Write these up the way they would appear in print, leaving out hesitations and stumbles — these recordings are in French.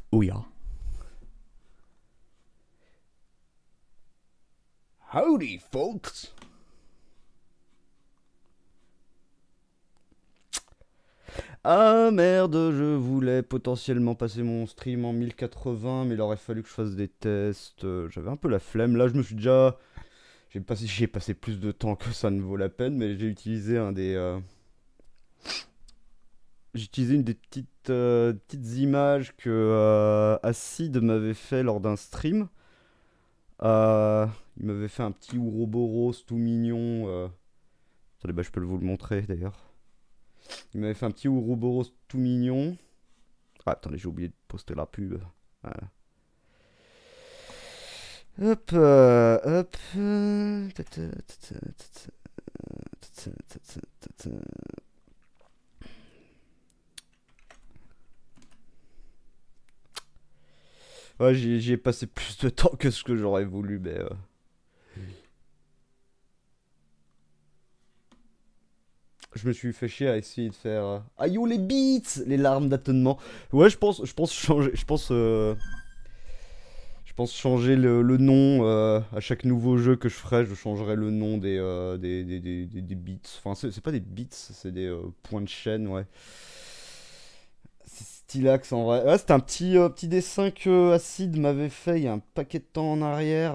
Oh yeah. Howdy, folks. Ah merde, je voulais potentiellement passer mon stream en 1080, mais il aurait fallu que je fasse des tests. J'avais un peu la flemme. Là, je me suis déjà. J'y ai passé plus de temps que ça ne vaut la peine, mais j'ai utilisé un des. J'ai utilisé une des petites images que Acid m'avait fait lors d'un stream. Euh, il m'avait fait un petit Ouroboros tout mignon. Attendez, bah, je peux vous le montrer d'ailleurs. Il m'avait fait un petit Ouroboros tout mignon. Ah, attendez, j'ai oublié de poster la pub. Voilà. Hop, hop. Ouais, j'y ai passé plus de temps que ce que j'aurais voulu, mais je me suis fait chier à essayer de faire. Aïe, oh, les beats, les larmes d'atonnement. Ouais, je pense changer, je pense changer le nom à chaque nouveau jeu que je ferai. Je changerai le nom des beats. Enfin, c'est pas des beats, c'est des points de chaîne, ouais. C'est stylax en vrai. Ouais, c'était un petit dessin que Acid m'avait fait il y a un paquet de temps en arrière.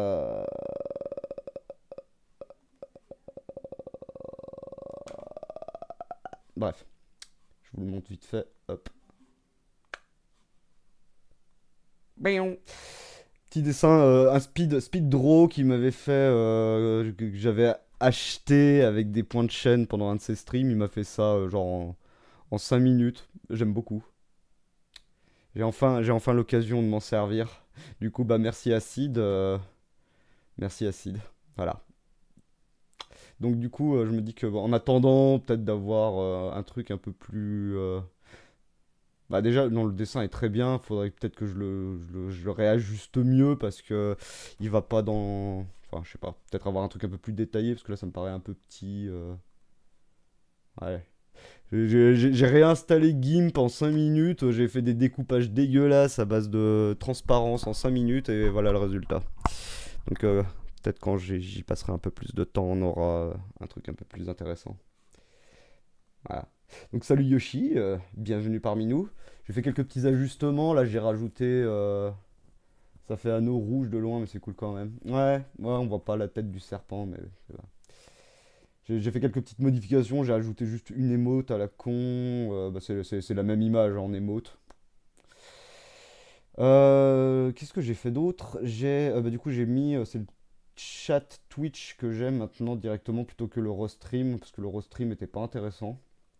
Bref, je vous le montre vite fait. Hop. Béon. Petit dessin, un speed draw qu'il m'avait fait, que j'avais acheté avec des points de chaîne pendant un de ses streams. Il m'a fait ça genre en 5 minutes. J'aime beaucoup. J'ai enfin l'occasion de m'en servir. Du coup, bah merci Acid. Merci Acid. Voilà. Donc du coup, je me dis que en attendant peut-être d'avoir un truc un peu plus... Bah déjà, non, le dessin est très bien. Faudrait peut-être que je le réajuste mieux parce que il va pas dans... Enfin, je sais pas. Peut-être avoir un truc un peu plus détaillé parce que là, ça me paraît un peu petit. Ouais. J'ai réinstallé GIMP en 5 minutes. J'ai fait des découpages dégueulasses à base de transparence en 5 minutes et voilà le résultat. Donc peut-être quand j'y passerai un peu plus de temps, on aura un truc un peu plus intéressant. Voilà. Donc salut Yoshi, bienvenue parmi nous. J'ai fait quelques petits ajustements, là j'ai rajouté... ça fait anneau rouge de loin mais c'est cool quand même. Ouais, on voit pas la tête du serpent mais... c'est vrai. J'ai fait quelques petites modifications, j'ai ajouté juste une émote à la con. Bah, c'est la même image en émote. Qu'est-ce que j'ai fait d'autre? Bah, du coup j'ai mis... c'est le chat Twitch que j'aime maintenant directement plutôt que le restream parce que le restream était pas intéressant.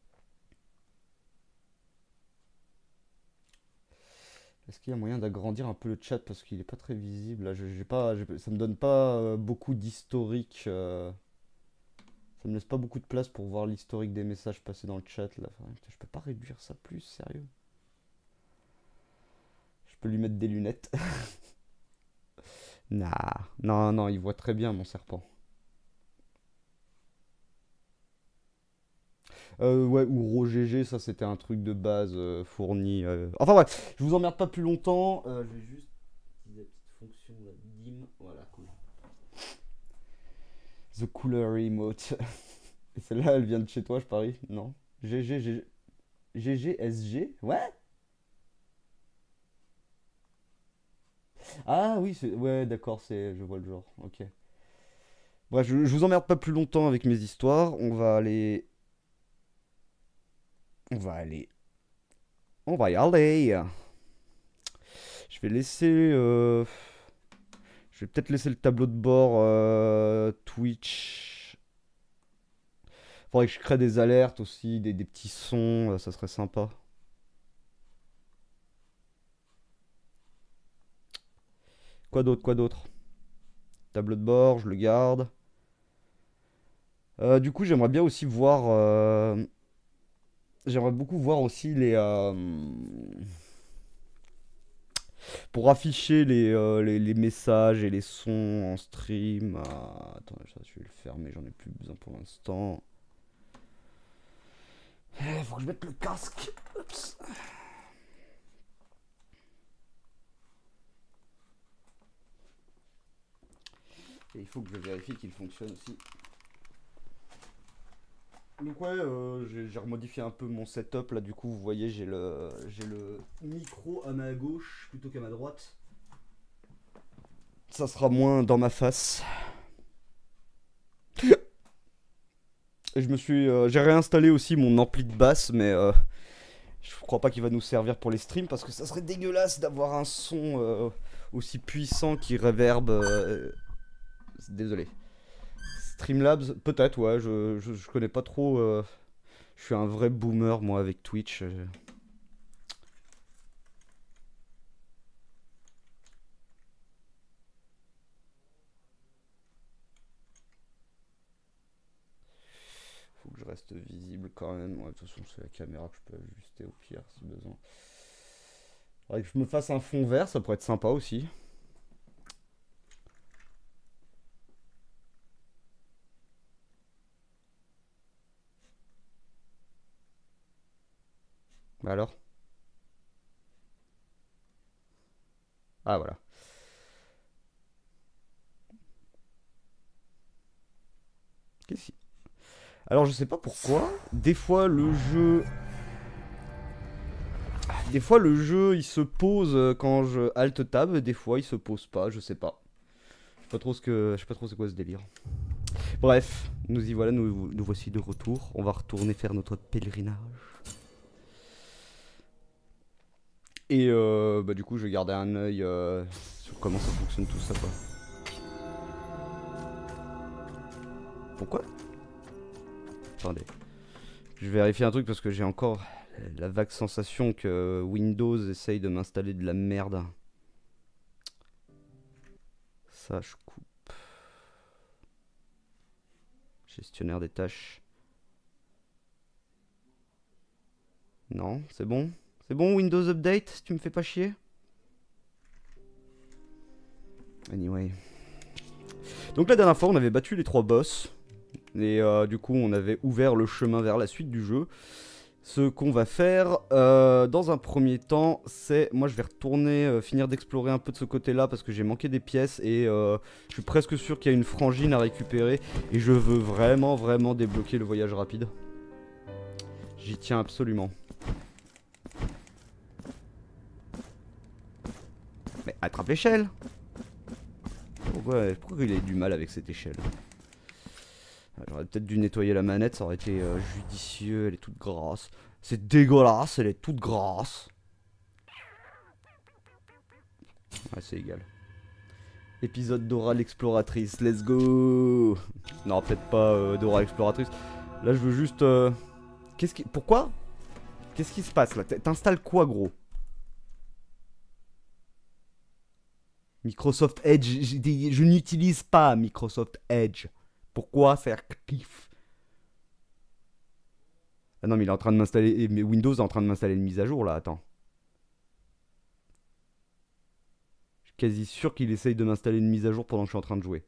Est-ce qu'il y a moyen d'agrandir un peu le chat parce qu'il est pas très visible là, j'ai pas, ça me donne pas beaucoup d'historique. Ça me laisse pas beaucoup de place pour voir l'historique des messages passés dans le chat là. Enfin, putain, je peux pas réduire ça plus, sérieux. Je peux lui mettre des lunettes. Nah, non, non, il voit très bien mon serpent. Ouais, ou RoGG, ça c'était un truc de base fourni. Enfin bref, je vous emmerde pas plus longtemps. Je vais juste utiliser la petite fonction là, dim. Voilà, cool. The Cooler Emote. Et celle-là, elle vient de chez toi, je parie? Non? GG, GGSG? Ouais? Ah oui, ouais, d'accord, je vois le genre. Ok. Bref, je vous emmerde pas plus longtemps avec mes histoires. On va aller. On va aller. On va y aller. Je vais laisser. Je vais peut-être laisser le tableau de bord Twitch. Faudrait que je crée des alertes aussi, des petits sons, ça serait sympa. Quoi d'autre, quoi d'autre? Tableau de bord, je le garde. Du coup, j'aimerais bien aussi voir. J'aimerais beaucoup voir aussi les. Pour afficher les messages et les sons en stream. Attends, ça, je vais le fermer, j'en ai plus besoin pour l'instant. Faut que je mette le casque. Oups. Et il faut que je vérifie qu'il fonctionne aussi. Donc ouais, j'ai remodifié un peu mon setup. Là du coup vous voyez j'ai le micro à ma gauche plutôt qu'à ma droite. Ça sera moins dans ma face. Et j'ai réinstallé aussi mon ampli de basse, mais je crois pas qu'il va nous servir pour les streams parce que ça serait dégueulasse d'avoir un son aussi puissant qui réverbe. Désolé. Streamlabs, peut-être, ouais, je connais pas trop. Je suis un vrai boomer, moi, avec Twitch. Faut que je reste visible quand même. Ouais, de toute façon, c'est la caméra que je peux ajuster au pire si besoin. Faudrait que je me fasse un fond vert, ça pourrait être sympa aussi. Bah alors? Ah voilà. Qu'est-ce qui... Alors je sais pas pourquoi, des fois le jeu... Des fois le jeu il se pose quand je alt tab, et des fois il se pose pas, je sais pas. Je sais pas trop je sais pas trop c'est quoi ce délire. Bref, nous y voilà, nous voici de retour. On va retourner faire notre pèlerinage. Et bah du coup je vais garder un œil sur comment ça fonctionne tout ça quoi. Pourquoi? Attendez. Je vais vérifier un truc parce que j'ai encore la vague sensation que Windows essaye de m'installer de la merde. Ça je coupe. Gestionnaire des tâches. Non, c'est bon. C'est bon Windows Update, tu me fais pas chier. Anyway. Donc la dernière fois on avait battu les 3 boss. Et du coup on avait ouvert le chemin vers la suite du jeu. Ce qu'on va faire dans un premier temps, c'est... Moi je vais retourner finir d'explorer un peu de ce côté-là parce que j'ai manqué des pièces et je suis presque sûr qu'il y a une frangine à récupérer. Et je veux vraiment débloquer le voyage rapide. J'y tiens absolument. Mais attrape l'échelle! Pourquoi il a eu du mal avec cette échelle? J'aurais peut-être dû nettoyer la manette, ça aurait été judicieux, elle est toute grasse. C'est dégueulasse, elle est toute grasse. Ouais, c'est égal. Épisode Dora l'exploratrice, let's go! Non, peut-être pas Dora l'exploratrice. Là, je veux juste... Pourquoi? Qu'est-ce qui se passe là? T'installes quoi, gros? Microsoft Edge, je n'utilise pas Microsoft Edge. Pourquoi faire kiff? Ah non mais il est en train de m'installer... Mais Windows est en train de m'installer une mise à jour là, attends. Je suis quasi sûr qu'il essaye de m'installer une mise à jour pendant que je suis en train de jouer.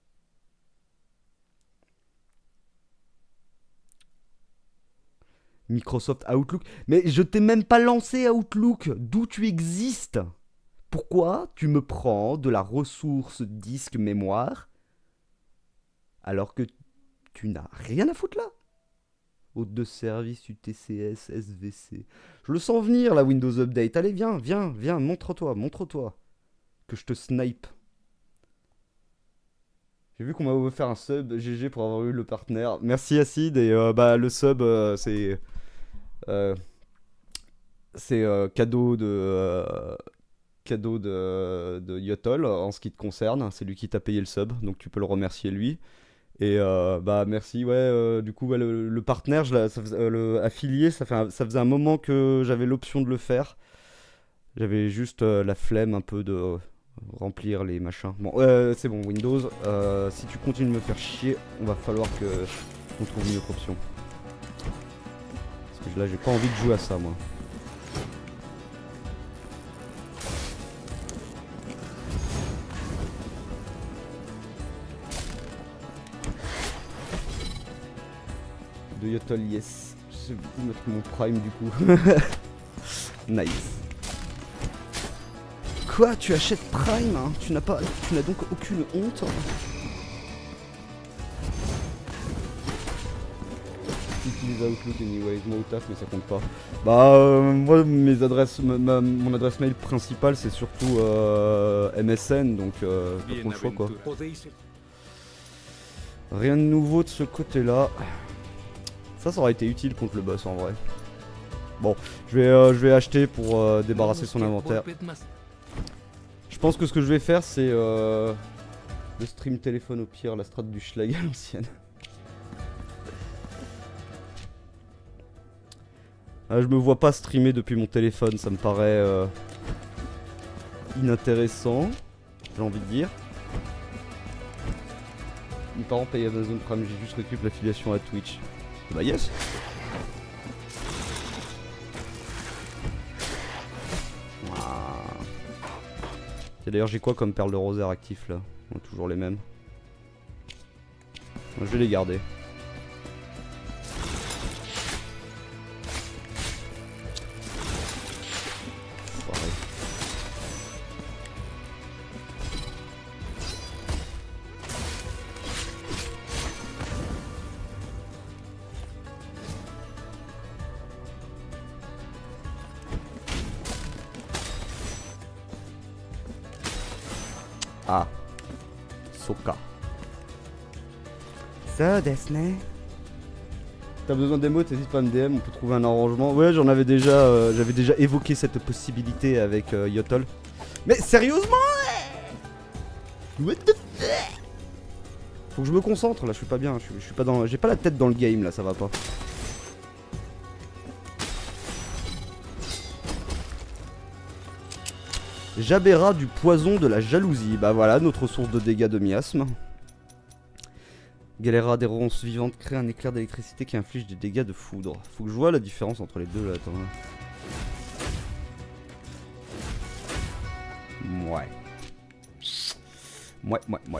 Microsoft Outlook. Mais je t'ai même pas lancé Outlook. D'où tu existes? Pourquoi tu me prends de la ressource disque mémoire alors que tu n'as rien à foutre là? Hôte de service, UTCS, SVC. Je le sens venir la Windows Update. Allez, viens, montre-toi. Que je te snipe. J'ai vu qu'on m'a offert un sub GG pour avoir eu le partenaire. Merci Acid et bah le sub c'est cadeau de Yotol en ce qui te concerne. C'est lui qui t'a payé le sub, donc tu peux le remercier lui. Et bah merci, ouais, du coup, ouais, le partenaire, le affilié, ça faisait un moment que j'avais l'option de le faire. J'avais juste la flemme un peu de remplir les machins. Bon, c'est bon, Windows, si tu continues de me faire chier, on va falloir qu'on trouve une autre option. Parce que là, j'ai pas envie de jouer à ça, moi. De Yotol, yes. Je vais mettre mon prime du coup. Nice. Quoi? Tu achètes prime hein? Tu n'as donc aucune honte hein? j'utilise Outlook anyways, moi au taf, mais ça compte pas. Bah, moi, mes adresses, mon adresse mail principale, c'est surtout MSN, donc pas trop le choix, quoi. Rien de nouveau de ce côté-là. Ça aurait été utile contre le boss, en vrai. Bon, je vais acheter pour débarrasser son inventaire. Je pense que ce que je vais faire, c'est le stream téléphone au pire, la strat du schlag à l'ancienne. Je me vois pas streamer depuis mon téléphone, ça me paraît inintéressant, j'ai envie de dire. Mes parents payent Amazon Prime, j'ai juste récupéré l'affiliation à Twitch. Bah yes. Et d'ailleurs j'ai quoi comme perles de rosaire actif là? Toujours les mêmes. Je vais les garder. Ah, Soka. Ça, Desne. T'as besoin d'émotes, n'hésite pas à me DM, on peut trouver un arrangement. Ouais, j'avais déjà évoqué cette possibilité avec Yotol. Mais sérieusement, what the fuck? Faut que je me concentre là, je suis pas bien, je suis pas dans, j'ai pas la tête dans le game là, ça va pas. Jabera du poison de la jalousie. Bah voilà, notre source de dégâts de miasme. Galera des ronces vivantes crée un éclair d'électricité qui inflige des dégâts de foudre. Faut que je vois la différence entre les deux là, attends. Ouais. Ouais.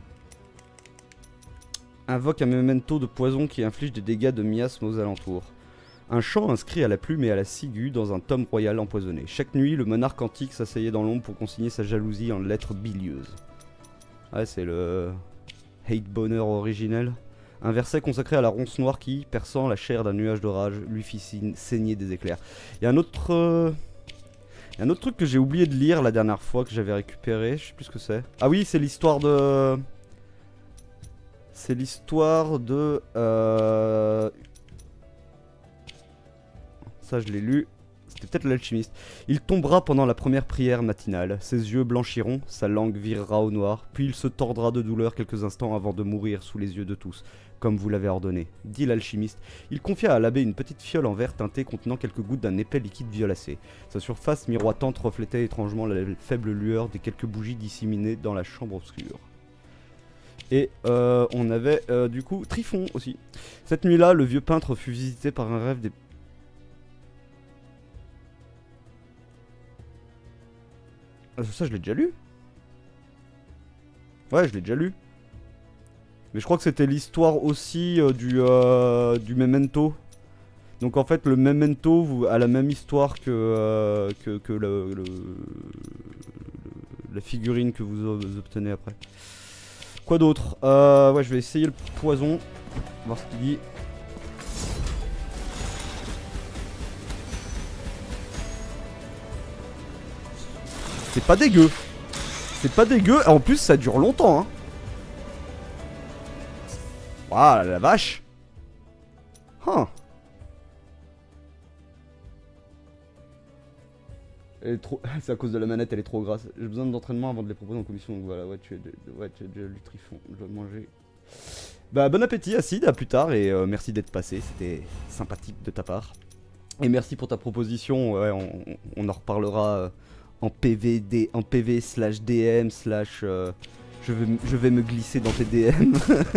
Invoque un memento de poison qui inflige des dégâts de miasme aux alentours. Un chant inscrit à la plume et à la ciguë dans un tome royal empoisonné. Chaque nuit, le monarque antique s'asseyait dans l'ombre pour consigner sa jalousie en lettres bilieuses. Ouais, c'est le hate boner originel. Un verset consacré à la ronce noire qui, perçant la chair d'un nuage de rage, lui fit saigner des éclairs. Il y a un autre truc que j'ai oublié de lire la dernière fois que j'avais récupéré. Je sais plus ce que c'est. Ah oui, c'est l'histoire de... C'est l'histoire de... Ça je l'ai lu, c'était peut-être l'alchimiste. Il tombera pendant la première prière matinale, ses yeux blanchiront, sa langue virera au noir, puis il se tordra de douleur quelques instants avant de mourir sous les yeux de tous, comme vous l'avez ordonné, dit l'alchimiste. Il confia à l'abbé une petite fiole en verre teinté contenant quelques gouttes d'un épais liquide violacé. Sa surface miroitante reflétait étrangement la faible lueur des quelques bougies disséminées dans la chambre obscure. Et on avait du coup Trifon aussi. Cette nuit-là, le vieux peintre fut visité par un rêve des... Ça je l'ai déjà lu. Ouais, je l'ai déjà lu. Mais je crois que c'était l'histoire aussi du Memento. Donc en fait le Memento a la même histoire que la figurine que vous obtenez après. Quoi d'autre? Ouais, je vais essayer le poison. Voir ce qu'il dit. C'est pas dégueu. C'est pas dégueu. En plus, ça dure longtemps. Hein. Waouh, la vache. Huh. Elle est trop... C'est à cause de la manette, elle est trop grasse. J'ai besoin d'entraînement avant de les proposer en commission. Donc voilà, ouais, tu as déjà lu Trifon. Je dois manger. Bah, bon appétit, Acide. À plus tard. Et merci d'être passé. C'était sympathique de ta part. Et merci pour ta proposition. Ouais, on en reparlera... en PV slash DM slash je vais me glisser dans tes DM.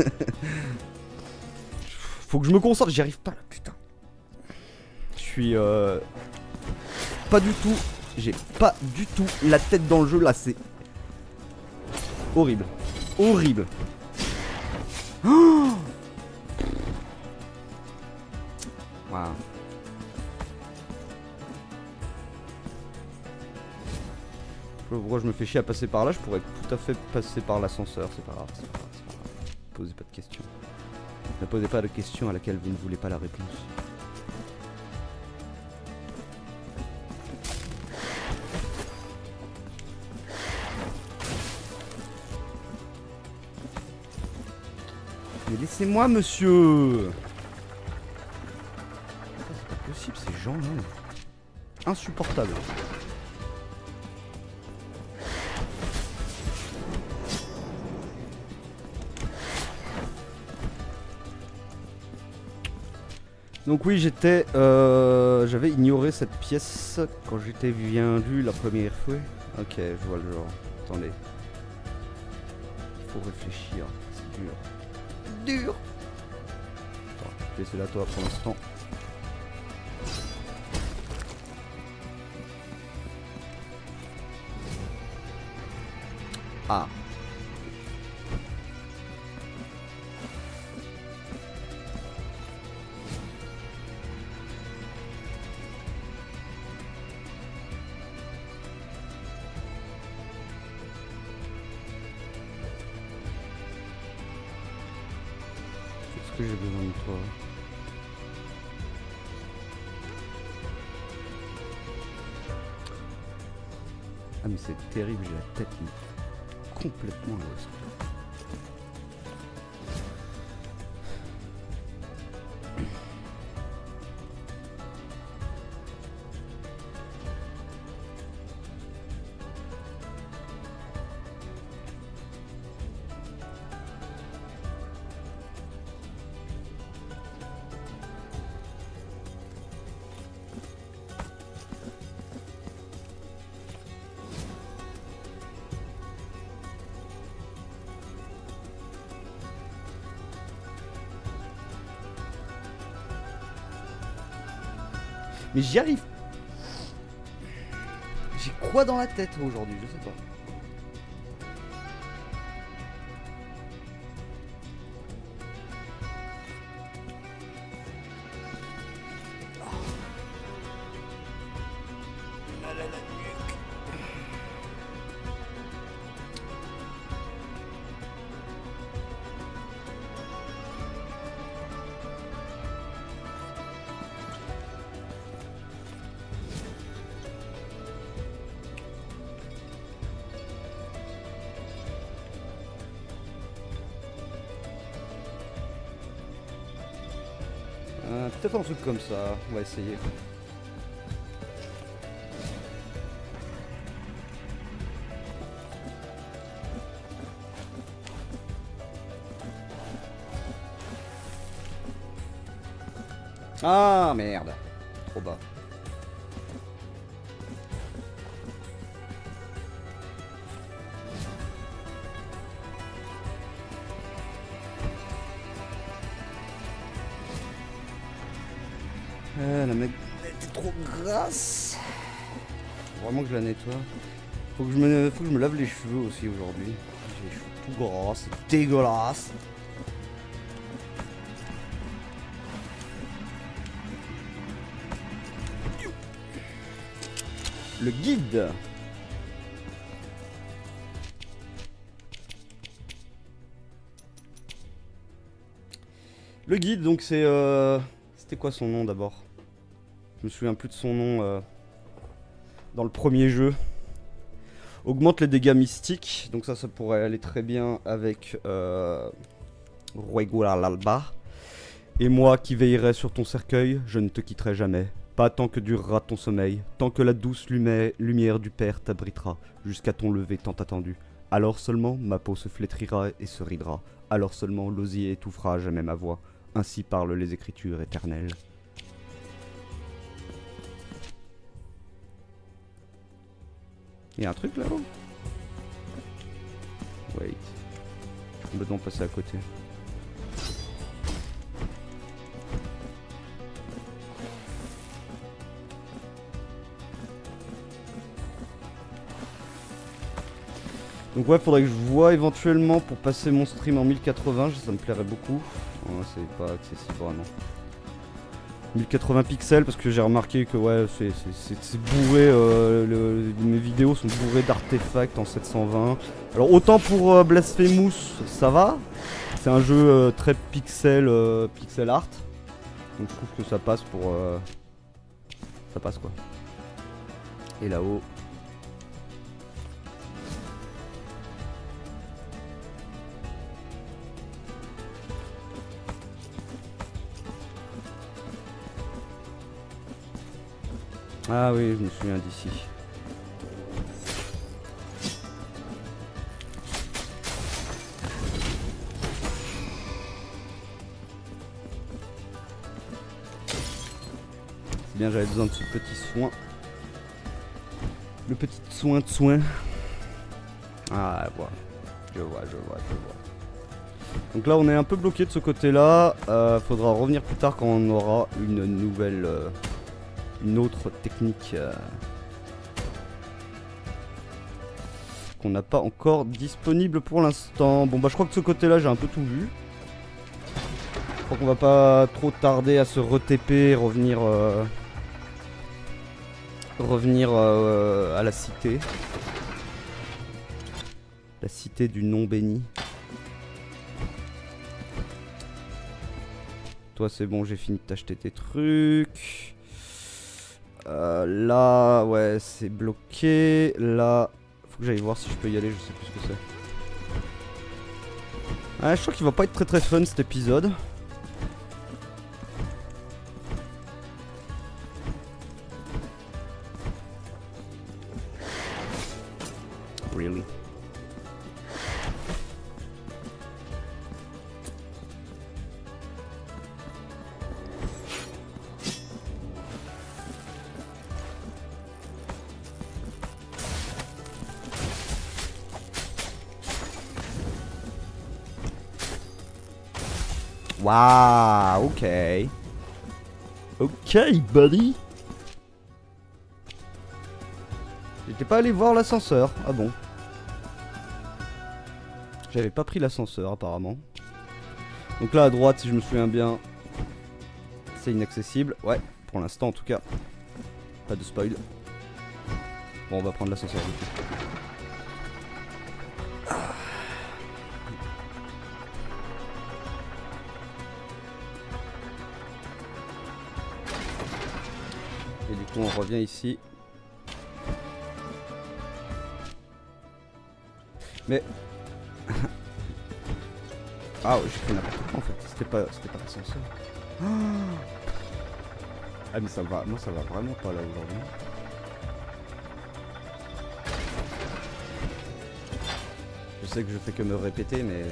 Faut que je me concentre, j'y arrive pas là, putain. Je suis pas du tout, j'ai pas du tout la tête dans le jeu là, c'est horrible. Horrible. Oh, wow. Pourquoi je me fais chier à passer par là, je pourrais tout à fait passer par l'ascenseur, c'est pas grave, Posez pas de questions. Ne posez pas de questions à laquelle vous ne voulez pas la réponse. Mais laissez-moi, monsieur! C'est pas possible, ces gens-là. Insupportable. Donc oui, j'avais ignoré cette pièce quand j'étais venu la première fois. Ok, je vois le genre. Attendez. Faut réfléchir, c'est dur. Dur. Attends, je vais laisser là toi pour l'instant. Ah. Qu'est-ce que j'ai besoin de toi? Ah mais c'est terrible, j'ai la tête complètement à l'ouest. Mais j'y arrive. J'ai quoi dans la tête aujourd'hui? Je sais pas. Peut-être un truc comme ça, on va essayer. Ah merde, trop bas. La mec est trop grasse. Faut vraiment que je la nettoie. Faut que je me lave les cheveux aussi aujourd'hui. J'ai les cheveux tout gras, c'est dégueulasse. Le guide. Le guide, donc c'est c'était quoi son nom d'abord? Je me souviens plus de son nom dans le premier jeu. Augmente les dégâts mystiques, donc ça pourrait aller très bien avec Ruegualalba. Et moi qui veillerai sur ton cercueil, je ne te quitterai jamais. Pas tant que durera ton sommeil, tant que la douce lumière du Père t'abritera, jusqu'à ton lever tant attendu. Alors seulement ma peau se flétrira et se ridera. Alors seulement l'osier étouffera jamais ma voix. Ainsi parlent les Écritures éternelles. Il y a un truc là-haut? Wait. Je suis complètement passé à côté. Donc ouais, faudrait que je vois éventuellement pour passer mon stream en 1080, ça me plairait beaucoup. Oh, c'est pas accessible vraiment. 1080 pixels parce que j'ai remarqué que ouais c'est bourré, mes vidéos sont bourrées d'artefacts en 720. Alors autant pour Blasphemous ça va, c'est un jeu très pixel art, donc je trouve que ça passe pour ça passe quoi. Et là-haut ah oui, je me souviens d'ici. C'est bien, j'avais besoin de ce petit soin. Le petit soin de soin. Ah, je vois. Donc là, on est un peu bloqué de ce côté-là. Faudra revenir plus tard quand on aura une nouvelle... une autre technique qu'on n'a pas encore disponible pour l'instant. Bon bah je crois que de ce côté là j'ai un peu tout vu. Je crois qu'on va pas trop tarder à se re-TP, revenir à la cité. La cité du non béni. Toi c'est bon, j'ai fini de t'acheter tes trucs. Là, ouais, c'est bloqué. Là, faut que j'aille voir si je peux y aller, je sais plus ce que c'est. Ah, je crois qu'il va pas être très fun cet épisode. Really? Waouh, ok. Ok, buddy. J'étais pas allé voir l'ascenseur. Ah bon. J'avais pas pris l'ascenseur apparemment. Donc là à droite, si je me souviens bien, c'est inaccessible. Ouais, pour l'instant en tout cas. Pas de spoil. Bon, on va prendre l'ascenseur du coup. Et du coup on revient ici. Mais... ah ouais, j'ai fait n'importe quoi en fait, c'était pas l'ascenseur. Ah mais ça va, moi ça va vraiment pas là aujourd'hui. Je sais que je fais que me répéter mais...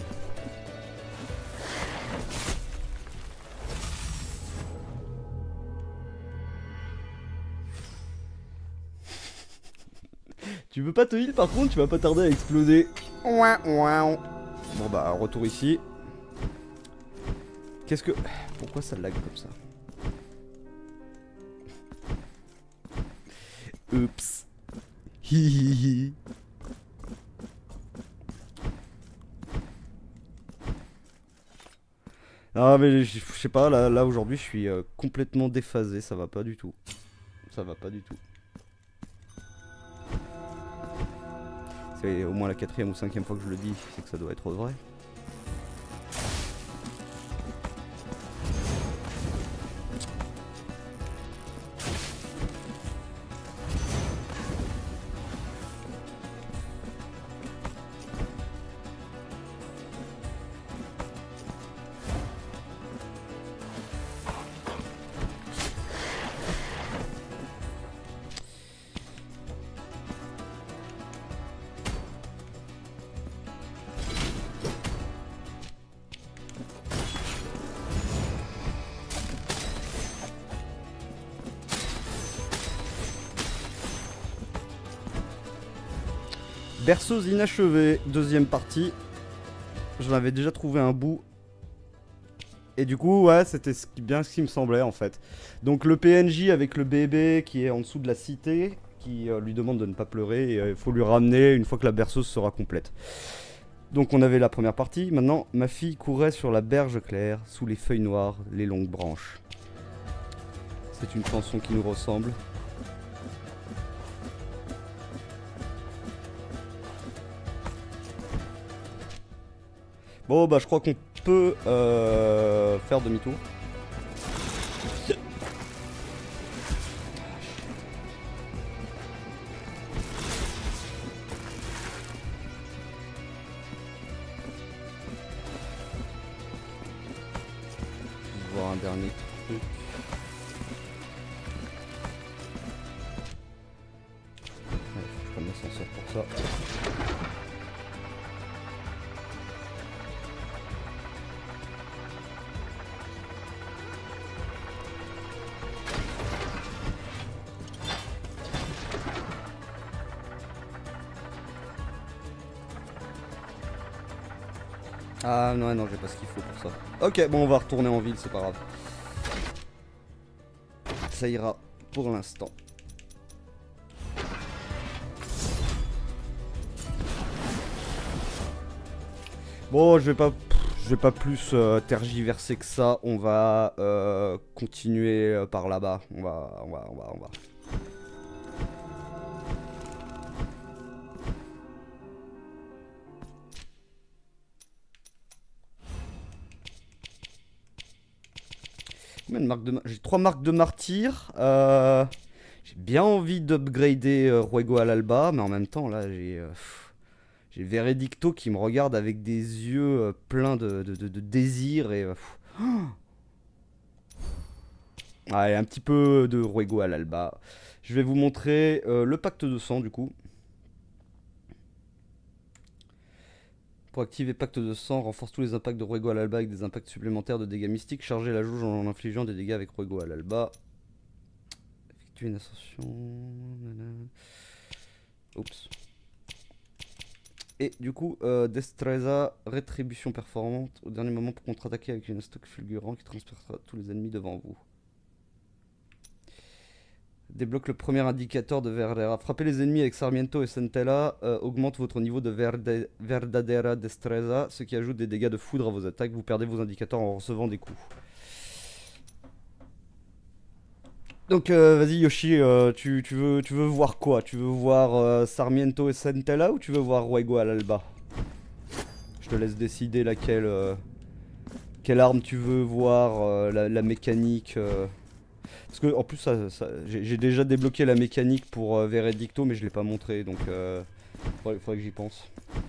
Tu veux pas te heal par contre, tu vas pas tarder à exploser. Bon bah retour ici. Qu'est-ce que... pourquoi ça lag comme ça? Oups. Hihihi. Ah mais je sais pas, là aujourd'hui je suis complètement déphasé, ça va pas du tout. Ça va pas du tout. C'est au moins la 4e ou 5e fois que je le dis, c'est que ça doit être vrai. Berceuse inachevée, deuxième partie. J'en avais déjà trouvé un bout. Et du coup, ouais, c'était bien ce qui me semblait en fait. Donc le PNJ avec le bébé qui est en dessous de la cité, qui lui demande de ne pas pleurer, et il faut lui ramener une fois que la berceuse sera complète. Donc on avait la première partie. Maintenant, ma fille courait sur la berge claire, sous les feuilles noires, les longues branches. C'est une chanson qui nous ressemble. Bon bah je crois qu'on peut faire demi-tour. Voir un dernier truc. Ouais, faut que je prenne l'ascenseur pour ça. Ah non, non, j'ai pas ce qu'il faut pour ça. Ok, bon, on va retourner en ville, c'est pas grave. Ça ira pour l'instant. Bon, je vais pas plus tergiverser que ça. On va continuer par là-bas. On va. J'ai 3 marques de martyr. J'ai bien envie d'upgrader Ruego al Alba, mais en même temps, là, j'ai Veredicto qui me regarde avec des yeux pleins de désir et... Allez, un petit peu de Ruego al Alba. Je vais vous montrer le pacte de sang, du coup. Pour activer pacte de sang, renforce tous les impacts de Ruego al Alba avec des impacts supplémentaires de dégâts mystiques. Chargez la jauge en infligeant des dégâts avec Ruego al Alba. Effectuer une ascension... Oups. Et du coup, Destreza, rétribution performante au dernier moment pour contre-attaquer avec une stock fulgurant qui transpercera tous les ennemis devant vous. Débloque le premier indicateur de Verdadera. Frapper les ennemis avec Sarmiento et Centella augmente votre niveau de Verdadera Destreza, ce qui ajoute des dégâts de foudre à vos attaques. Vous perdez vos indicateurs en recevant des coups. Donc vas-y Yoshi, tu veux voir quoi? Tu veux voir Sarmiento et Centella ou tu veux voir Ruego al Alba? Je te laisse décider laquelle quelle arme tu veux voir, la mécanique. Parce que en plus j'ai déjà débloqué la mécanique pour Veredicto mais je l'ai pas montré donc faudrait que j'y pense.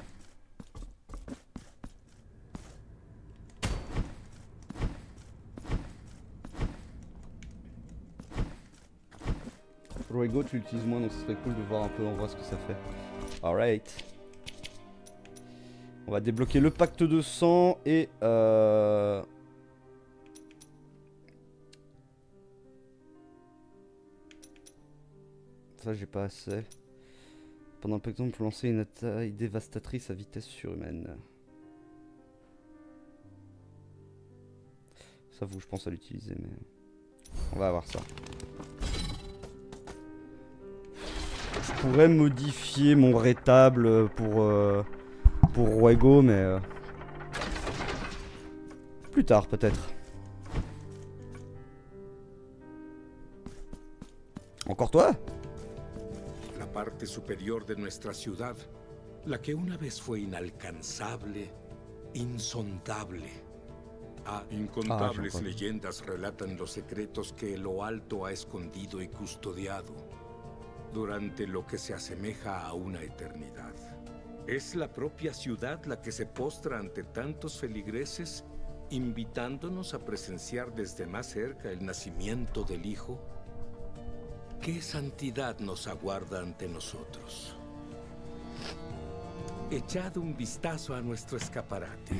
Ruego tu l'utilises moins donc ce serait cool de voir un peu en vrai ce que ça fait. Alright. On va débloquer le pacte de sang et ça j'ai pas assez. Pendant peu de temps, on peut lancer une attaque dévastatrice à vitesse surhumaine. Ça vous, je pense à l'utiliser, mais on va avoir ça. Je pourrais modifier mon rétable pour Ruego, mais plus tard peut-être. Encore toi? Parte superior de nuestra ciudad, la que una vez fue inalcanzable, insondable. Incontables leyendas relatan los secretos que lo alto ha escondido y custodiado durante lo que se asemeja a una eternidad. Es la propia ciudad la que se postra ante tantos feligreses, invitándonos a presenciar desde más cerca el nacimiento del Hijo. ¿Qué santidad nos aguarda ante nosotros? Echad un vistazo a nuestro escaparate.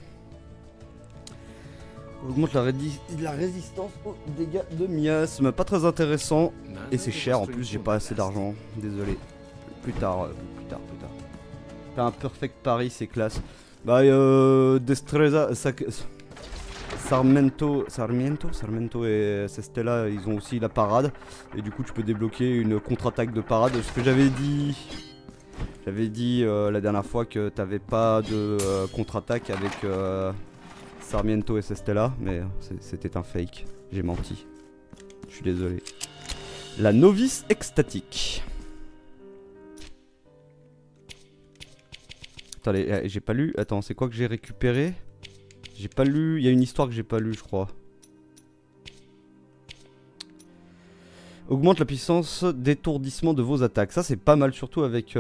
Augmente la résistance aux dégâts de miasme. Pas très intéressant. Et c'est cher en plus, j'ai pas assez d'argent. Désolé. Plus tard. T'as un perfect pari, c'est classe. Bah, Destreza, Sarmiento et Cestella, ils ont aussi la parade. Et du coup, tu peux débloquer une contre-attaque de parade. Ce que j'avais dit la dernière fois que t'avais pas de contre-attaque avec Sarmiento et Cestella. Mais c'était un fake. J'ai menti. Je suis désolé. La novice extatique. Attendez, j'ai pas lu. Attends, c'est quoi que j'ai récupéré? J'ai pas lu. Il y a une histoire que j'ai pas lu, je crois. Augmente la puissance d'étourdissement de vos attaques. Ça, c'est pas mal, surtout avec.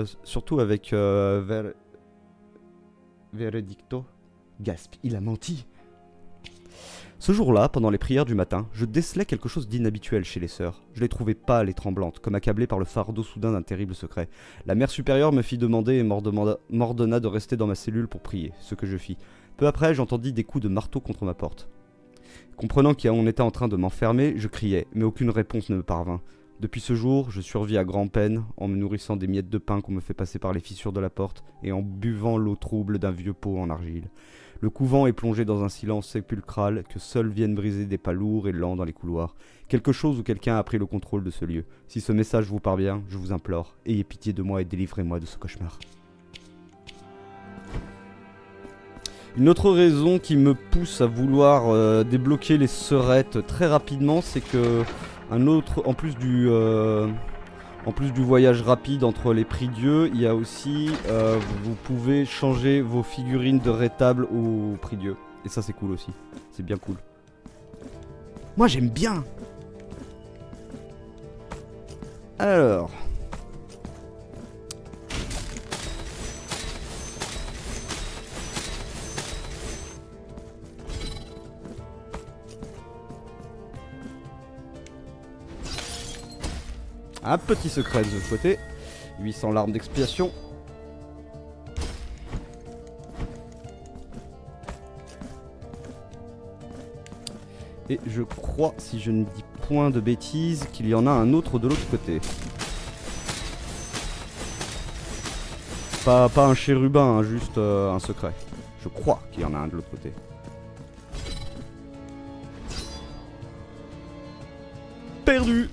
Veredicto. Gasp, il a menti. Ce jour-là, pendant les prières du matin, je décelai quelque chose d'inhabituel chez les sœurs. Je les trouvais pâles et tremblantes, comme accablées par le fardeau soudain d'un terrible secret. La mère supérieure me fit demander et m'ordonna de rester dans ma cellule pour prier, ce que je fis. Peu après, j'entendis des coups de marteau contre ma porte. Comprenant qu'on était en train de m'enfermer, je criai, mais aucune réponse ne me parvint. Depuis ce jour, je survis à grand-peine, en me nourrissant des miettes de pain qu'on me fait passer par les fissures de la porte, et en buvant l'eau trouble d'un vieux pot en argile. Le couvent est plongé dans un silence sépulcral que seuls viennent briser des pas lourds et lents dans les couloirs. Quelque chose ou quelqu'un a pris le contrôle de ce lieu. Si ce message vous parvient, je vous implore, ayez pitié de moi et délivrez-moi de ce cauchemar. Une autre raison qui me pousse à vouloir débloquer les sœurettes très rapidement, c'est que en plus du voyage rapide entre les prie-dieux, il y a aussi, vous pouvez changer vos figurines de rétable au prie-dieu. Et ça c'est cool aussi, c'est bien cool. Moi j'aime bien. Alors... Un petit secret de ce côté. 800 larmes d'expiation. Et je crois, si je ne dis point de bêtises, qu'il y en a un autre de l'autre côté. Pas un chérubin, hein, juste un secret. Je crois qu'il y en a un de l'autre côté. Perdu!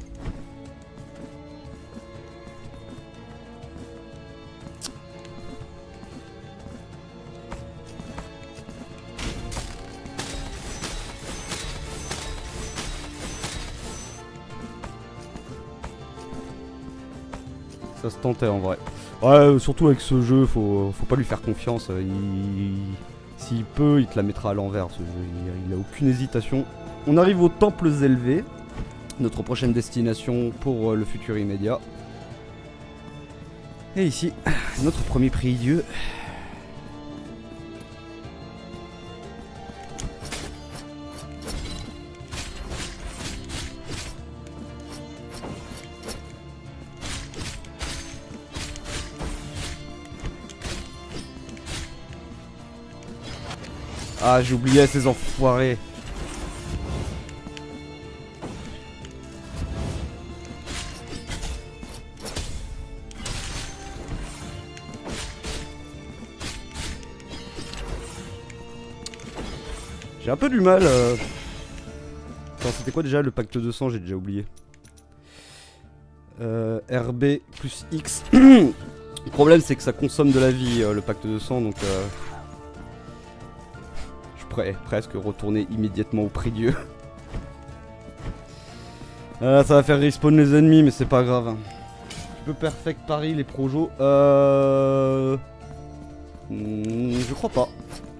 Ça se tentait en vrai. Ouais, surtout avec ce jeu, faut pas lui faire confiance. S'il peut, il te la mettra à l'envers. Ce jeu, il a aucune hésitation. On arrive aux temples élevés. Notre prochaine destination pour le futur immédiat. Et ici, notre premier prie-dieu. Ah, j'ai oublié ces enfoirés. J'ai un peu du mal. Attends, c'était quoi déjà le pacte de sang? J'ai déjà oublié. RB plus X. Le problème, c'est que ça consomme de la vie, le pacte de sang, donc... presque retourner immédiatement au prie-dieu. Ça va faire respawn les ennemis, mais c'est pas grave. Tu peux perfect parry les projos. Je crois pas.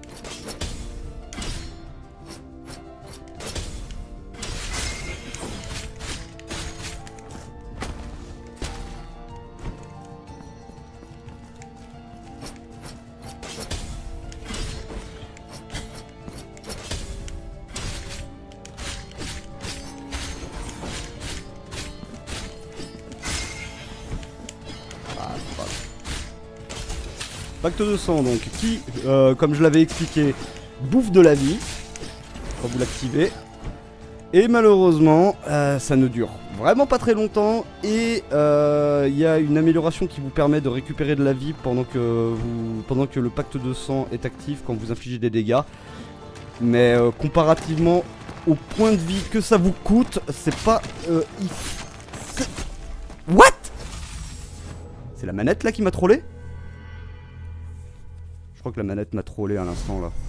Pacte de sang donc, qui, comme je l'avais expliqué, bouffe de la vie quand vous l'activez. Et malheureusement, ça ne dure vraiment pas très longtemps. Et il y a une amélioration qui vous permet de récupérer de la vie pendant que le pacte de sang est actif quand vous infligez des dégâts. Mais comparativement au point de vie que ça vous coûte, c'est pas... What? C'est la manette là qui m'a trollé? Je crois que la manette m'a trollé à l'instant là.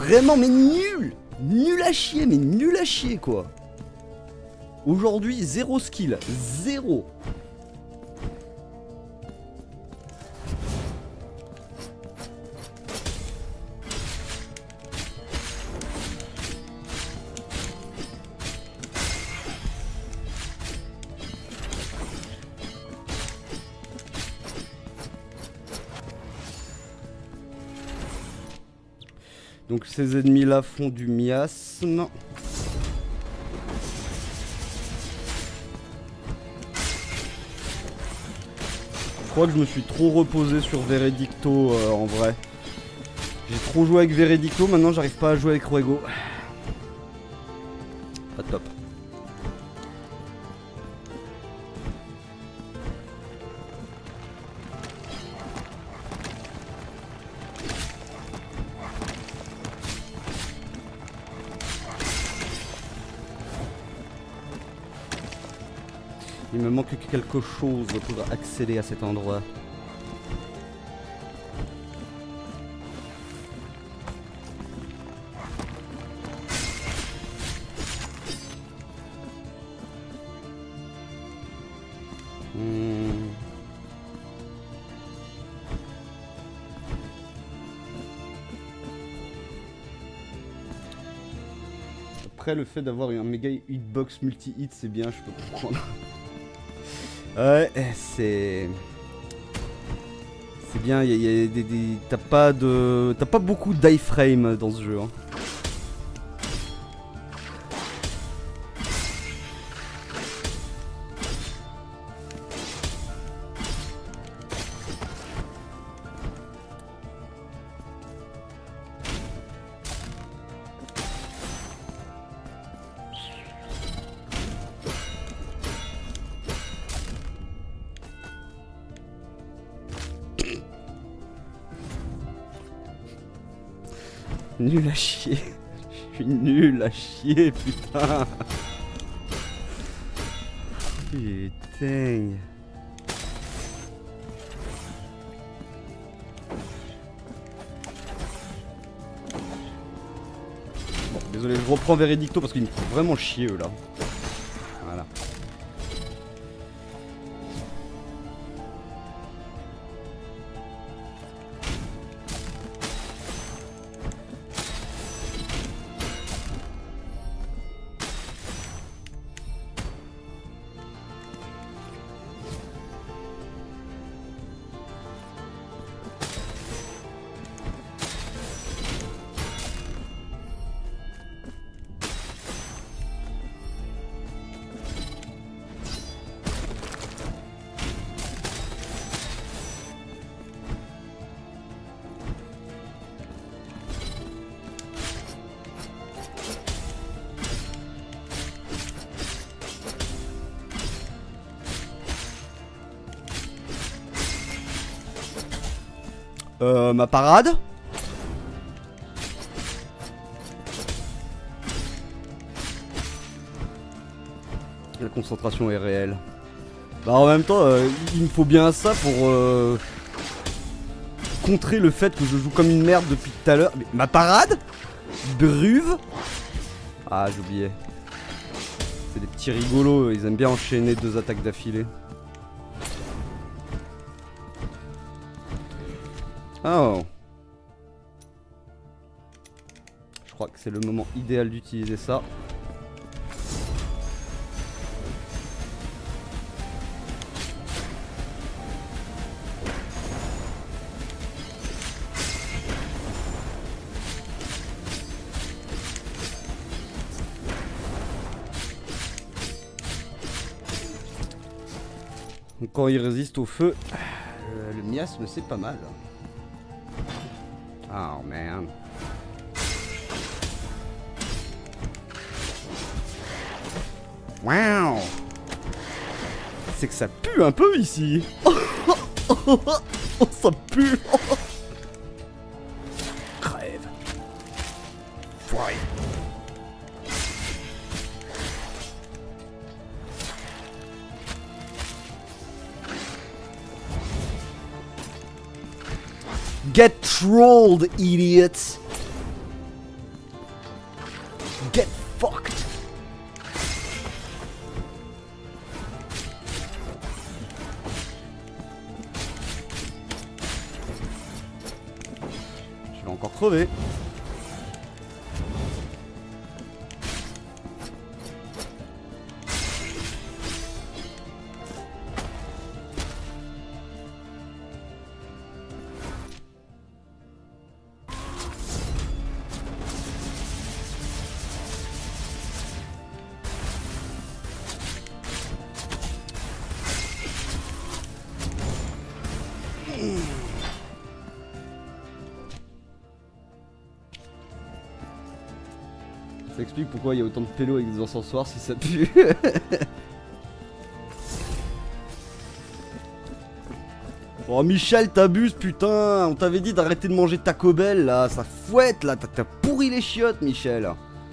vraiment, mais nul. Nul à chier, mais nul à chier, quoi. Aujourd'hui, 0 skill. 0. Donc ces ennemis là font du miasme. Je crois que je me suis trop reposé sur Veredicto en vrai. J'ai trop joué avec Veredicto, maintenant j'arrive pas à jouer avec Ruego. Pas top. Il me manque quelque chose pour accéder à cet endroit. Après, le fait d'avoir un méga hitbox multi-hit, c'est bien, je peux comprendre. Ouais, c'est bien, t'as pas beaucoup d'iframe dans ce jeu. Hein. Nul à chier. Je suis nul à chier, putain. Putain. Bon, désolé, je reprends Veredicto parce qu'ils me font vraiment chier eux là. Voilà. Ma parade. La concentration est réelle. Bah en même temps, il me faut bien ça pour contrer le fait que je joue comme une merde depuis tout à l'heure. Mais ma parade? Bruve? Ah, j'oubliais. C'est des petits rigolos, ils aiment bien enchaîner 2 attaques d'affilée. Oh. Je crois que c'est le moment idéal d'utiliser ça. Donc quand il résiste au feu, le miasme c'est pas mal. Oh man. Wow. C'est que ça pue un peu ici. Oh, ça pue. Crève. Foiré. Get trolled, idiots! fucked. Je vais encore crever. Ça explique pourquoi il y a autant de pélos avec des encensoirs si ça pue. Oh Michel, t'abuses putain. On t'avait dit d'arrêter de manger Taco Bell là. Ça fouette là. T'as pourri les chiottes Michel.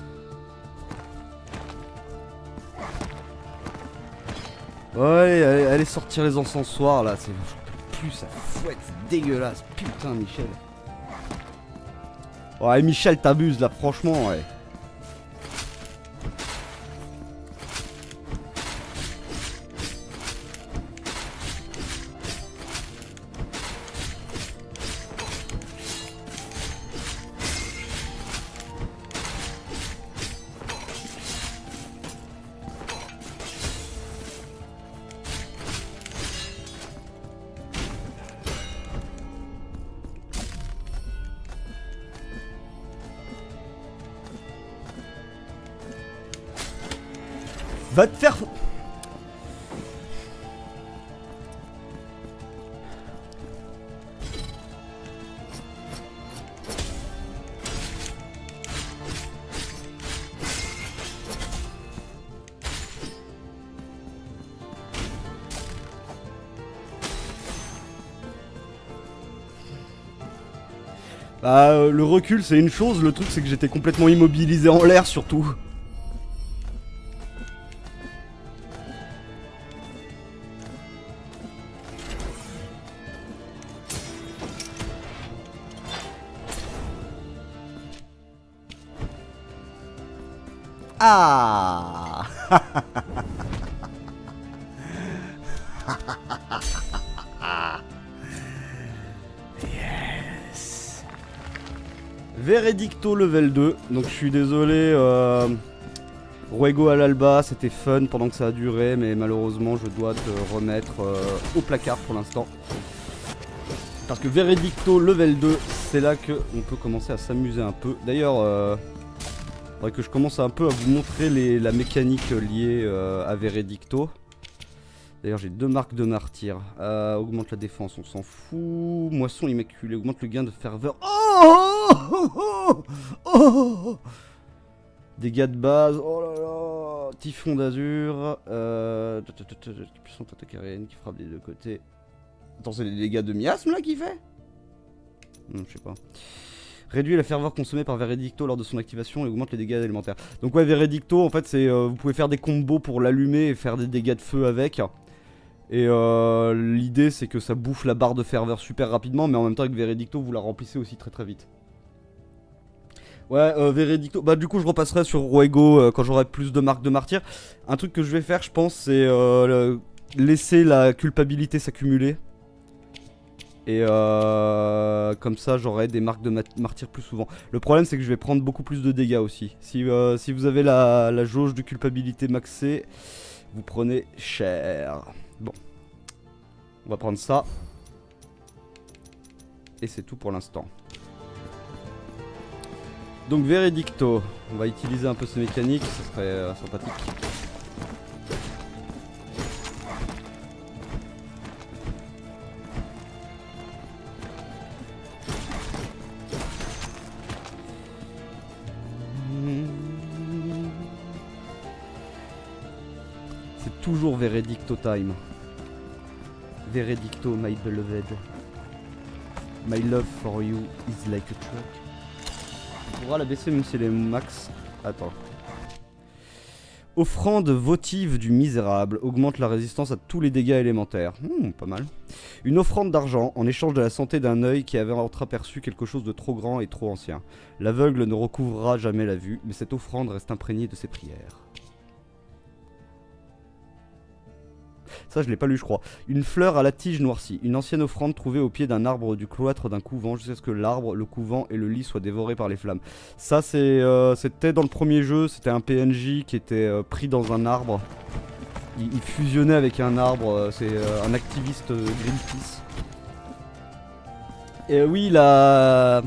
Ouais, allez sortir les encensoirs là. C'est plus ça fouette. C'est dégueulasse. Putain Michel. Ouais Michel, t'abuses là. Franchement ouais. Va te faire... Bah, le recul c'est une chose, le truc c'est que j'étais complètement immobilisé en l'air surtout. Ah. Yes. Veredicto level 2. Donc je suis désolé, Ruego à l'alba, c'était fun pendant que ça a duré, mais malheureusement je dois te remettre au placard pour l'instant. Parce que Veredicto level 2, c'est là qu'on peut commencer à s'amuser un peu. D'ailleurs, faudrait que je commence un peu à vous montrer la mécanique liée à Veredicto. D'ailleurs j'ai 2 marques de martyr. Augmente la défense, on s'en fout. Moisson immaculée, augmente le gain de ferveur. Oh dégâts de base, oh là là. Typhon d'azur. Puissante attaque aérienne qui frappe des deux côtés. Attends, c'est les dégâts de miasme là qu'il fait? Non, je sais pas. Réduit la ferveur consommée par Veredicto lors de son activation et augmente les dégâts élémentaires. Donc ouais, Veredicto en fait c'est vous pouvez faire des combos pour l'allumer et faire des dégâts de feu avec. Et l'idée c'est que ça bouffe la barre de ferveur super rapidement, mais en même temps avec Veredicto vous la remplissez aussi très vite. Ouais, Veredicto, bah du coup je repasserai sur Ruego quand j'aurai plus de marques de martyr. Un truc que je vais faire je pense c'est laisser la culpabilité s'accumuler. Et comme ça j'aurai des marques de martyr plus souvent. Le problème c'est que je vais prendre beaucoup plus de dégâts aussi. Si vous avez la jauge de culpabilité maxée, vous prenez cher. Bon, on va prendre ça. Et c'est tout pour l'instant. Donc Veredicto, on va utiliser un peu ces mécaniques, ça serait sympathique. C'est toujours Veredicto time. Veredicto, my beloved. My love for you is like a truck. On pourra la baisser même si elle est max. Attends. Offrande votive du misérable. Augmente la résistance à tous les dégâts élémentaires. Pas mal. Une offrande d'argent en échange de la santé d'un œil qui avait entreaperçu quelque chose de trop grand et trop ancien. L'aveugle ne recouvrera jamais la vue, mais cette offrande reste imprégnée de ses prières. Ça, je l'ai pas lu, je crois. Une fleur à la tige noircie. Une ancienne offrande trouvée au pied d'un arbre du cloître d'un couvent jusqu'à ce que l'arbre, le couvent et le lit soient dévorés par les flammes. Ça, c'était dans le premier jeu. C'était un PNJ qui était pris dans un arbre. Il fusionnait avec un arbre. C'est un activiste Greenpeace. Et oui, la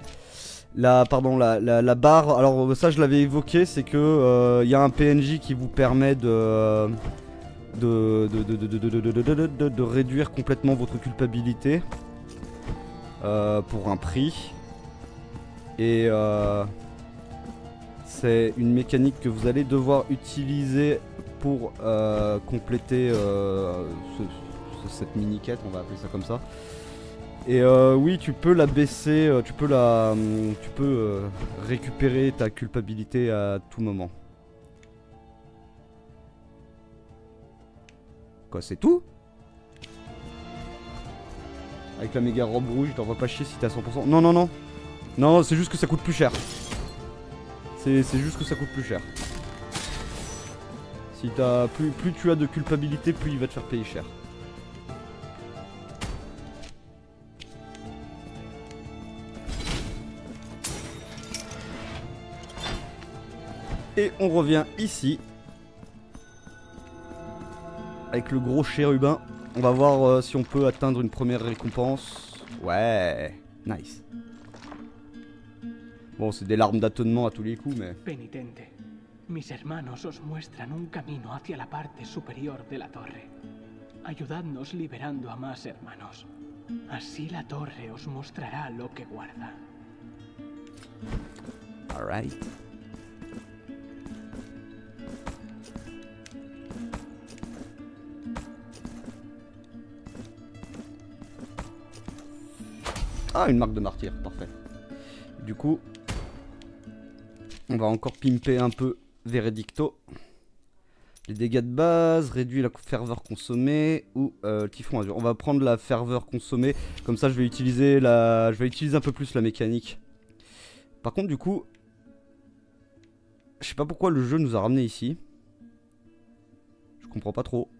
barre. Alors, ça, je l'avais évoqué. C'est que y a un PNJ qui vous permet de réduire complètement votre culpabilité pour un prix. Et c'est une mécanique que vous allez devoir utiliser pour compléter cette mini-quête, on va appeler ça comme ça. Et oui, tu peux la baisser, tu peux récupérer ta culpabilité à tout moment. Quoi, c'est tout? Avec la méga robe rouge, t'en vas pas chier si t'es à 100%. Non, non, non. Non, c'est juste que ça coûte plus cher. C'est juste que ça coûte plus cher. Si t'as plus tu as de culpabilité, plus il va te faire payer cher. Et on revient ici. Avec le gros chérubin. On va voir si on peut atteindre une première récompense. Ouais, nice. Bon, c'est des larmes d'attonnement à tous les coups, mais... Penitente, mis hermanos os muestran un camino hacia la parte superior de la torre. Ayudadnos liberando a más hermanos. Así la torre os mostrará lo que guarda. Alright. Ah, une marque de martyr, parfait. Du coup, on va encore pimper un peu Veredicto. Les dégâts de base, réduit la ferveur consommée ou typhon azur. On va prendre la ferveur consommée, comme ça je vais utiliser un peu plus la mécanique. Par contre, du coup, je sais pas pourquoi le jeu nous a ramené ici. Je comprends pas trop.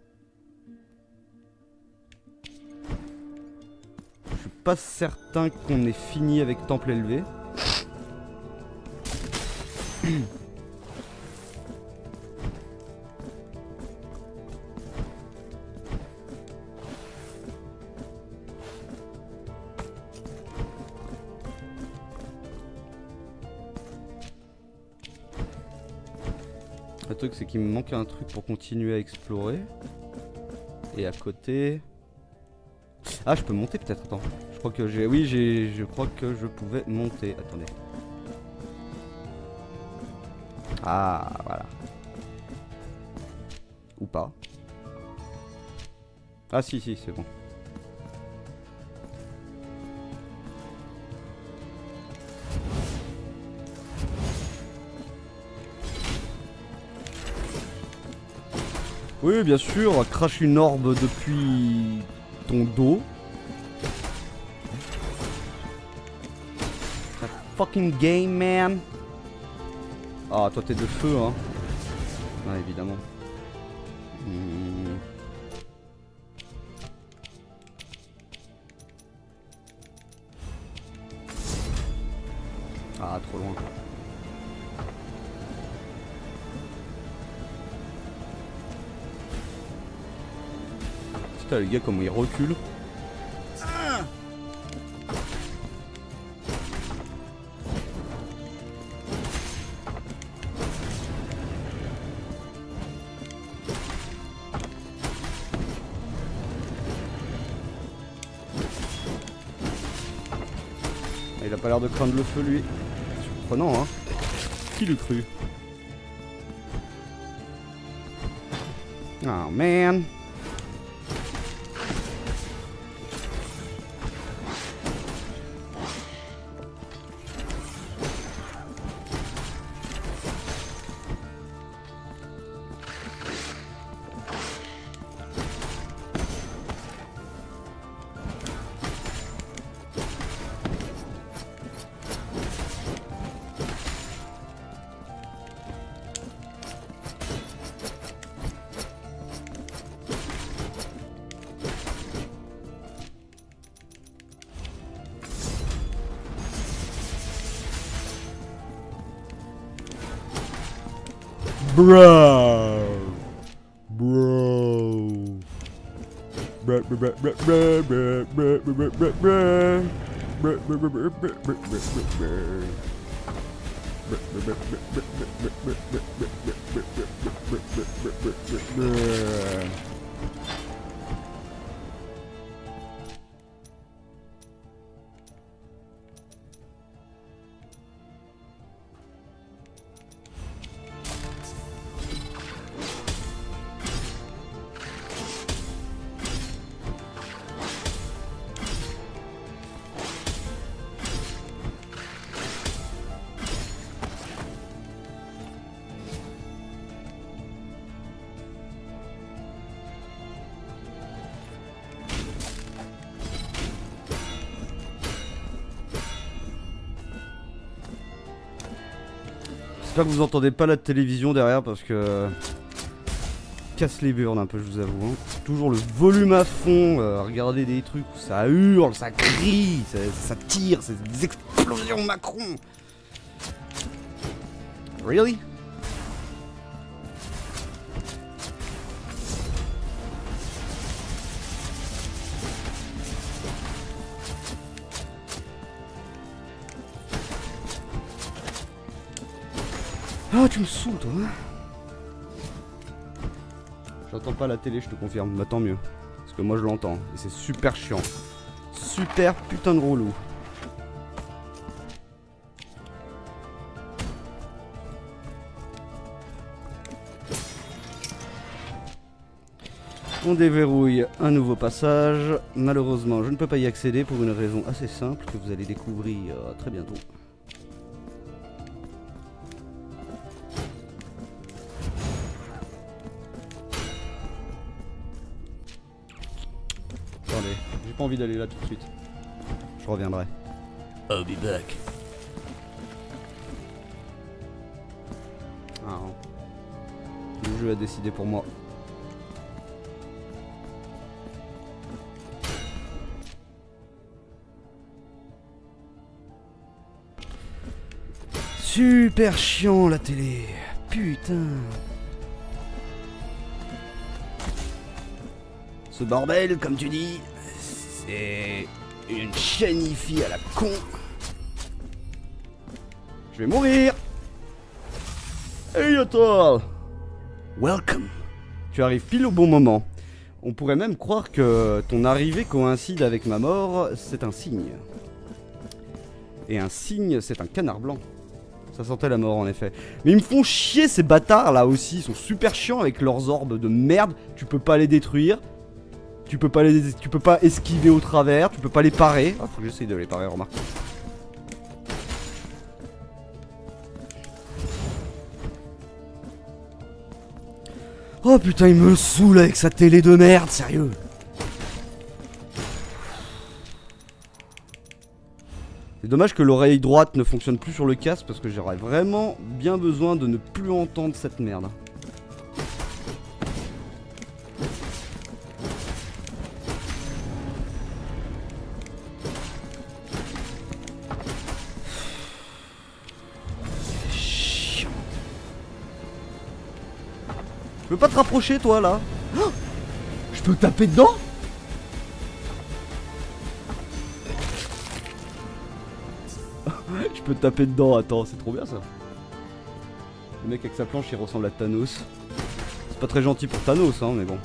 Je suis pas certain qu'on ait fini avec Temple élevé. Le truc c'est qu'il me manque un truc pour continuer à explorer. Et à côté... Ah, je peux monter peut-être, attends. Je crois que j'ai... Oui, je crois que je pouvais monter. Attendez. Ah, voilà. Ou pas. Ah si, si, c'est bon. Oui, bien sûr, crache une orbe depuis ton dos. A fucking game, man. Ah, toi t'es de feu, hein. Ah, évidemment. Ah, trop loin. Putain, le gars, comment il recule. Il a pas l'air de craindre le feu, lui. Surprenant, hein. Qui l'eût cru? Oh, man. Bro. Bro. Bro, bro, bro, bro, bro, bro, bro, bro, bro, bro. Bro, bro, bro, bro, bro, bro, bro, bro. J'espère que vous entendez pas la télévision derrière parce que casse les burnes un peu, je vous avoue. Hein. Toujours le volume à fond, regarder des trucs où ça hurle, ça crie, ça tire, c'est des explosions Macron. Really? Ah, tu me saoules, toi. J'entends pas la télé, je te confirme. Bah, tant mieux. Parce que moi, je l'entends. Et c'est super chiant. Super putain de relou. On déverrouille un nouveau passage. Malheureusement, je ne peux pas y accéder pour une raison assez simple que vous allez découvrir très bientôt. Attendez, j'ai pas envie d'aller là tout de suite. Je reviendrai. I'll be back. Ah non. Le jeu a décidé pour moi. Super chiant la télé. Putain. Ce bordel, comme tu dis, c'est une chaînifie à la con. Je vais mourir. Hey toi. Welcome. Tu arrives pile au bon moment. On pourrait même croire que ton arrivée coïncide avec ma mort, c'est un signe. Et un signe, c'est un canard blanc. Ça sentait la mort en effet. Mais ils me font chier ces bâtards là aussi. Ils sont super chiants avec leurs orbes de merde. Tu peux pas les détruire. Tu peux pas esquiver au travers. Tu peux pas les parer. Ah, faut que j'essaye de les parer, remarque. Oh putain, il me saoule avec sa télé de merde, sérieux. C'est dommage que l'oreille droite ne fonctionne plus sur le casque parce que j'aurais vraiment bien besoin de ne plus entendre cette merde. Chiant. Je peux pas te rapprocher toi là? Oh, je peux taper dedans? Je peux taper dedans, attends, c'est trop bien ça. Le mec avec sa planche il ressemble à Thanos. C'est pas très gentil pour Thanos hein, mais bon.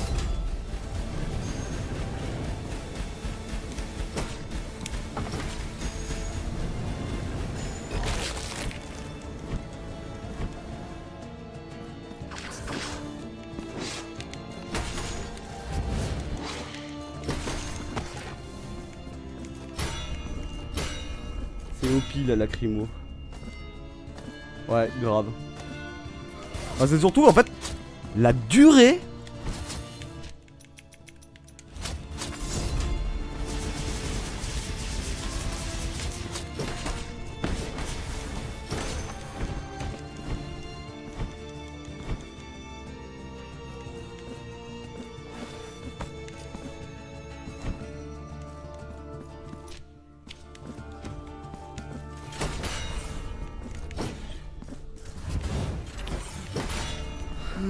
C'est au pile la lacrymo. Ouais, grave. Ah, c'est surtout en fait la durée.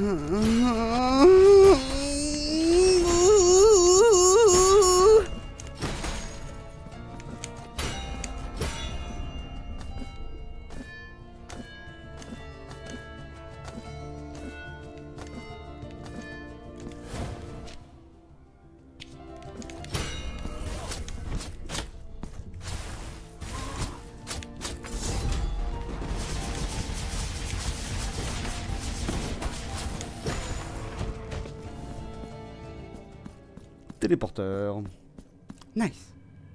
Téléporteur. Nice.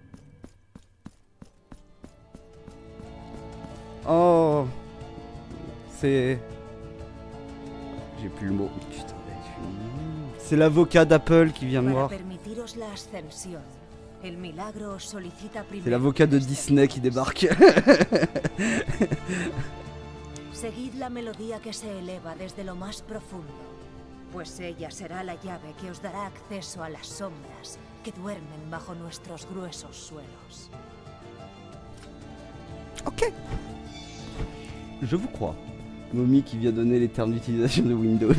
Oh. C'est... J'ai plus le mot. Putain, c'est l'avocat d'Apple qui vient me voir. C'est l'avocat de Disney qui débarque. Seguid la melodía que se eleva desde lo más profundo, pues ella será la llave que os dará acceso a las sombras que duermen bajo nuestros gruesos suelos. Ok. Je vous crois. Mommy qui vient donner les termes d'utilisation de Windows.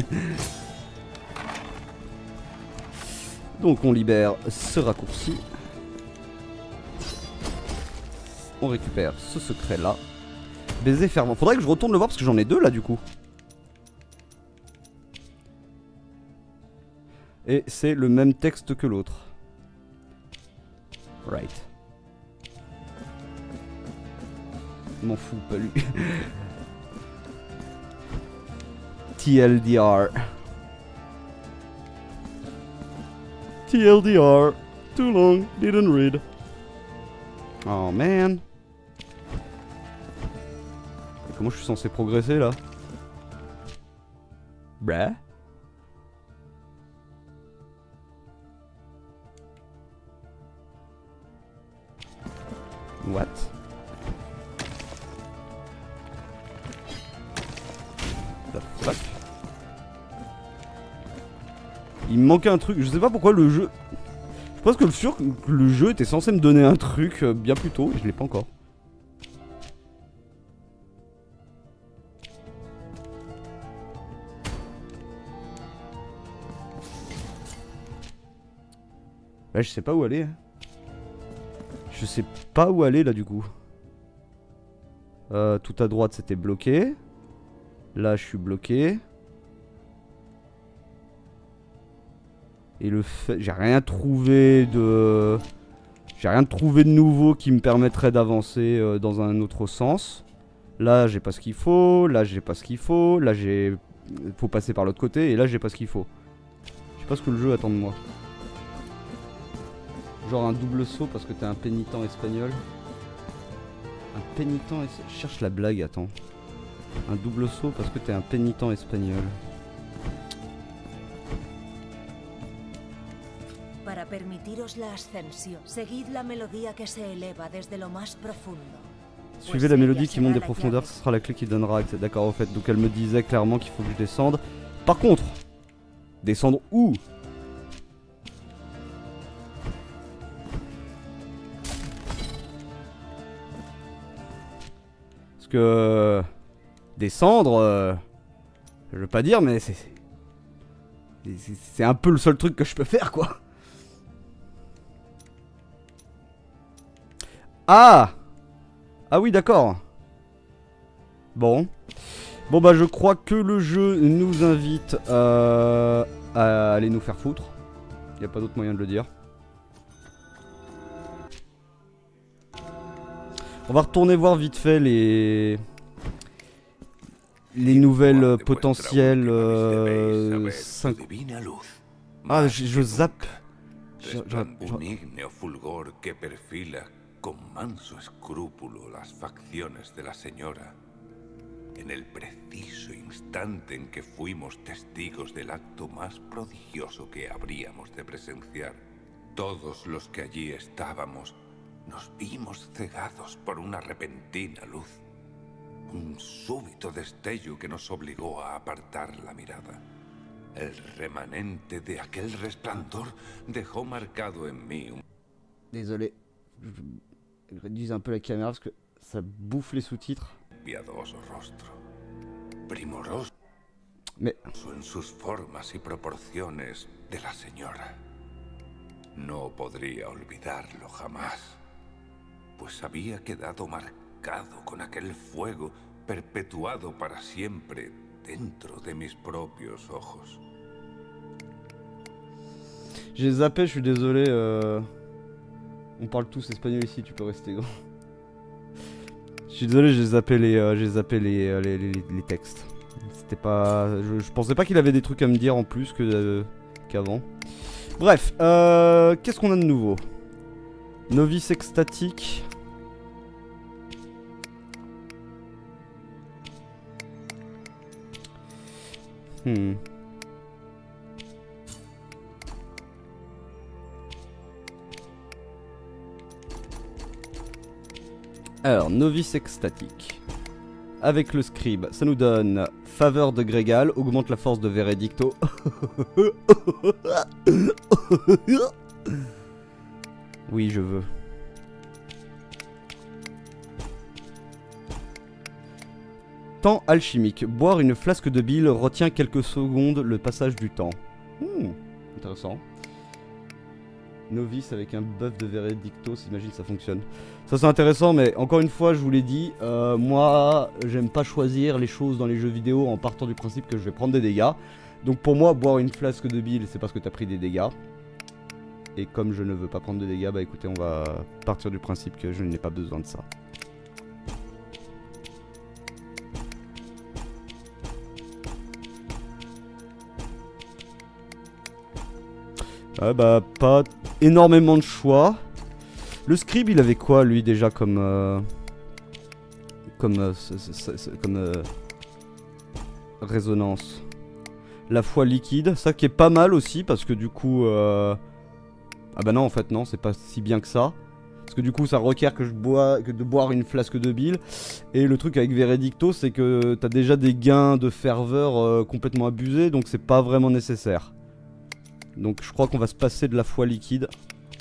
Donc on libère ce raccourci. On récupère ce secret là. Baiser fervent. Faudrait que je retourne le voir parce que j'en ai deux là du coup. Et c'est le même texte que l'autre. Right. M'en fous, pas lui. TLDR. TLDR. Too long, didn't read. Oh man. Comment je suis censé progresser là? Bruh. What? The fuck? Il me manquait un truc, je sais pas pourquoi le jeu... Je pense que sûr que le jeu était censé me donner un truc bien plus tôt et je l'ai pas encore. Là je sais pas où aller. Je sais pas où aller là du coup. Tout à droite c'était bloqué. Là je suis bloqué. Et le fait... J'ai rien trouvé de... J'ai rien trouvé de nouveau qui me permettrait d'avancer dans un autre sens. Là j'ai pas ce qu'il faut. Là j'ai pas ce qu'il faut. Là j'ai... Faut passer par l'autre côté. Et là j'ai pas ce qu'il faut. Je sais pas ce que le jeu attend de moi. Genre un double saut parce que t'es un pénitent espagnol. Un pénitent espagnol. Je cherche la blague, attends. Un double saut parce que t'es un pénitent espagnol. Para permitiros la ascensión, seguid la melodía que se eleva desde lo más profundo. Suivez la mélodie qui monte des profondeurs, ce sera la clé qui donnera accès. D'accord, en fait. Donc elle me disait clairement qu'il faut que je descende. Par contre, descendre où ? Parce que descendre, je veux pas dire, mais c'est un peu le seul truc que je peux faire, quoi. Ah! Ah oui, d'accord. Bon. Bon bah je crois que le jeu nous invite à aller nous faire foutre. Y a pas d'autre moyen de le dire. On va retourner voir vite fait les nouvelles potentielles 5... Ah, je zappe. Un igneo fulgor que perfila con manso escrúpulo las facciones de la señora. En el preciso instante en que fuimos testigos del acto más prodigioso que habríamos de presenciar, todos los que allí estábamos nos vimos cegados por una repentina luz. Un súbito destello que nos obligó a apartar la mirada. El remanente de aquel resplandor dejó marcado en mí un... Désolé. Je réduise un peu la caméra parce que ça bouffe les sous-titres. piadoso rostro. Primoroso. Mais... en sus formas y proporciones de la señora. No podría olvidarlo jamás, pues había quedado marcado con aquel fuego perpetuado para siempre dentro de mis propios ojos. J'ai zappé, je suis désolé. On parle tous espagnol ici, tu peux rester gros. Je suis désolé, j'ai zappé les textes. C'était pas... Je pensais pas qu'il avait des trucs à me dire en plus qu'avant. Bref, qu'est-ce qu'on a de nouveau? Novice extatique. Alors, novice extatique. Avec le scribe, ça nous donne faveur de Grégal, augmente la force de Veredicto. Oui, je veux. Temps alchimique. Boire une flasque de bile retient quelques secondes le passage du temps. Intéressant. Novice avec un buff de Veredicto, s'imagine ça fonctionne. Ça c'est intéressant, mais encore une fois je vous l'ai dit, moi j'aime pas choisir les choses dans les jeux vidéo en partant du principe que je vais prendre des dégâts. Donc pour moi boire une flasque de bile c'est parce que t'as pris des dégâts. Et comme je ne veux pas prendre de dégâts, bah écoutez on va partir du principe que je n'ai pas besoin de ça. Bah pas énormément de choix. Le scribe il avait quoi lui déjà comme résonance? La foi liquide, ça qui est pas mal aussi parce que du coup ah bah non en fait non c'est pas si bien que ça. Parce que du coup ça requiert que de boire une flasque de bile. Et le truc avec Veredicto c'est que t'as déjà des gains de ferveur complètement abusés. Donc c'est pas vraiment nécessaire. Donc je crois qu'on va se passer de la foi liquide.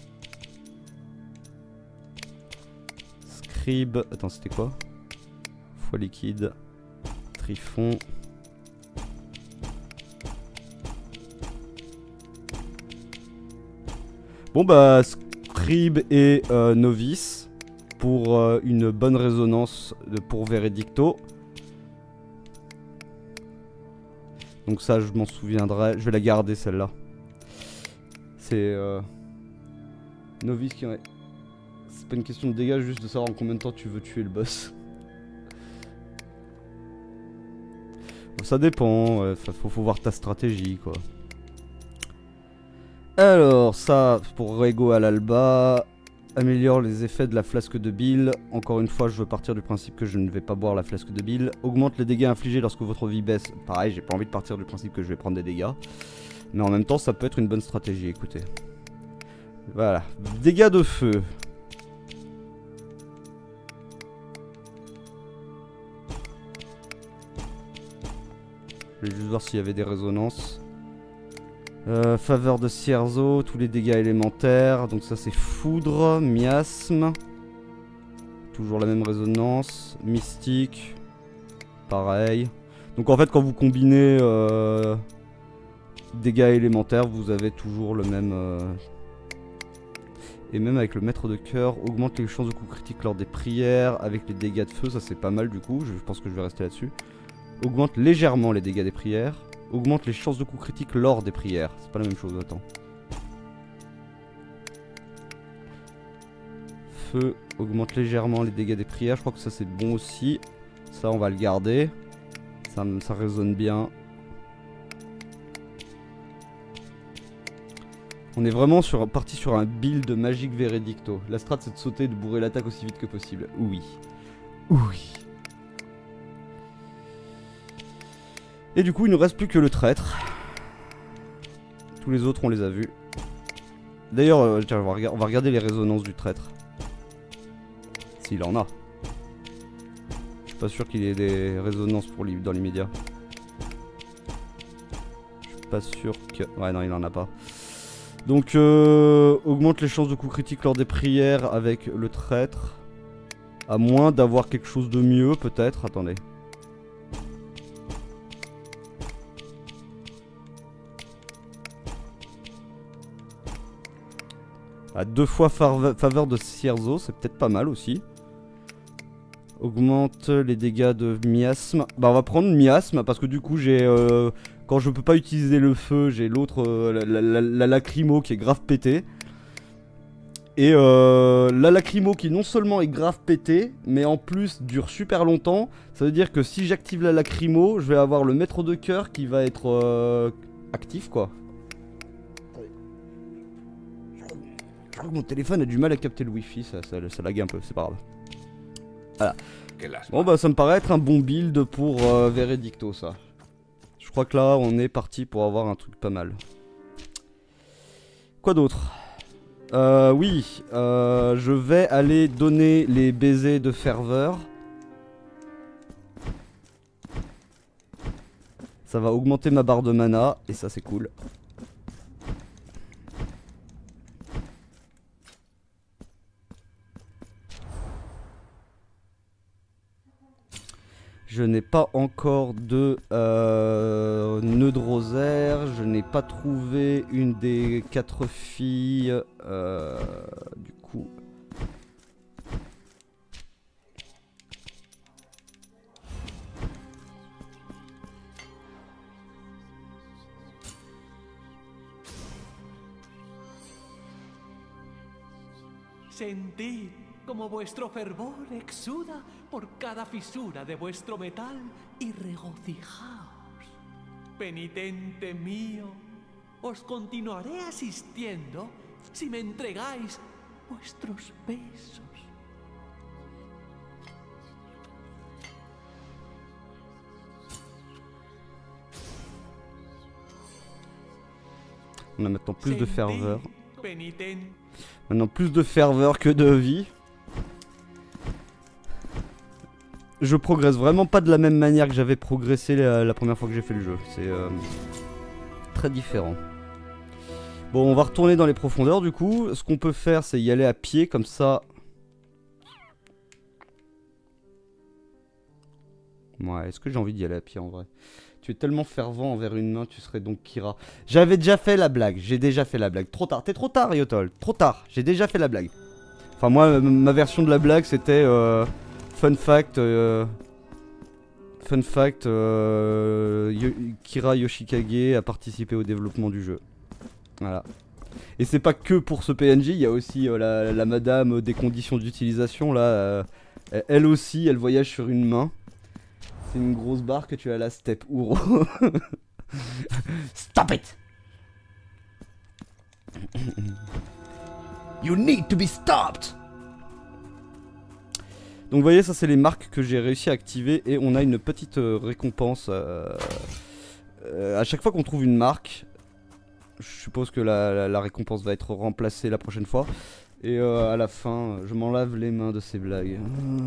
Scribe... Attends, c'était quoi? Foi liquide. Trifon. Bon bah, Scribe et Novice. Pour une bonne résonance pour Veredicto. Donc ça, je m'en souviendrai. Je vais la garder celle-là. C'est Novice qui en est... C'est pas une question de dégâts, juste de savoir en combien de temps tu veux tuer le boss. Bon, ça dépend, faut voir ta stratégie quoi. Alors ça, pour Rego à l'alba, améliore les effets de la flasque de bile. Encore une fois, je veux partir du principe que je ne vais pas boire la flasque de bile. Augmente les dégâts infligés lorsque votre vie baisse. Pareil, j'ai pas envie de partir du principe que je vais prendre des dégâts. Mais en même temps, ça peut être une bonne stratégie, écoutez. Voilà. Dégâts de feu. Je vais juste voir s'il y avait des résonances. Faveur de Cierzo, tous les dégâts élémentaires. Donc ça c'est foudre, miasme. Toujours la même résonance. Mystique. Pareil. Donc en fait quand vous combinez... dégâts élémentaires, vous avez toujours le même... Et même avec le maître de cœur, augmente les chances de coups critiques lors des prières. Avec les dégâts de feu, ça c'est pas mal du coup, je pense que je vais rester là-dessus. Augmente légèrement les dégâts des prières. Augmente les chances de coups critiques lors des prières. C'est pas la même chose, attends. Feu, augmente légèrement les dégâts des prières, je crois que ça c'est bon aussi. Ça on va le garder. Ça résonne bien. On est vraiment parti sur un build magique Veredicto. La strat c'est de sauter et de bourrer l'attaque aussi vite que possible. Oui. Oui. Et du coup il ne reste plus que le traître. Tous les autres on les a vus. D'ailleurs on va regarder les résonances du traître. S'il en a. Je suis pas sûr qu'il ait des résonances pour lui dans l'immédiat. Je suis pas sûr que... Ouais non il en a pas. Donc augmente les chances de coups critiques lors des prières avec le traître. À moins d'avoir quelque chose de mieux peut-être. Attendez. À 2 fois faveur de Cierzo, c'est peut-être pas mal aussi. Augmente les dégâts de miasme. Bah on va prendre miasme parce que du coup j'ai... quand je peux pas utiliser le feu, j'ai l'autre, la lacrymo qui est grave pété. Et la lacrymo qui non seulement est grave pété, mais en plus dure super longtemps. Ça veut dire que si j'active la lacrymo, je vais avoir le maître de cœur qui va être actif quoi. Je crois que mon téléphone a du mal à capter le wifi, ça lag un peu, c'est pas grave. Voilà. Bon bah ça me paraît être un bon build pour Veredicto ça. Je crois que là on est parti pour avoir un truc pas mal. Quoi d'autre? Oui, je vais aller donner les baisers de ferveur. Ça va augmenter ma barre de mana et ça c'est cool. Je n'ai pas encore de nœud de rosaire. Je n'ai pas trouvé une des 4 filles. Du coup. Sentid como vuestro fervor exuda por cada fisura de vuestro metal y regocijaos. Penitente mío, os continuaré asistiendo si me entregáis vuestros besos. On a maintenant plus de ferveur. Penitente. Maintenant plus de ferveur que de vie. Je progresse vraiment pas de la même manière que j'avais progressé la première fois que j'ai fait le jeu. C'est très différent. Bon, on va retourner dans les profondeurs du coup. Ce qu'on peut faire, c'est y aller à pied comme ça. Ouais, est-ce que j'ai envie d'y aller à pied en vrai? Tu es tellement fervent envers une main, tu serais donc Kira. J'avais déjà fait la blague, j'ai déjà fait la blague. Trop tard, t'es trop tard Yotol, trop tard, j'ai déjà fait la blague. Enfin moi, ma version de la blague c'était... Fun fact, Kira Yoshikage a participé au développement du jeu. Voilà. Et c'est pas que pour ce PNJ, il y a aussi la madame des conditions d'utilisation là. Elle aussi, elle voyage sur une main. C'est une grosse barre que tu as à la Step Uro. Stop it! You need to be stopped! Donc vous voyez, ça c'est les marques que j'ai réussi à activer et on a une petite récompense. À chaque fois qu'on trouve une marque, je suppose que la récompense va être remplacée la prochaine fois. Et à la fin, je m'en lave les mains de ces blagues.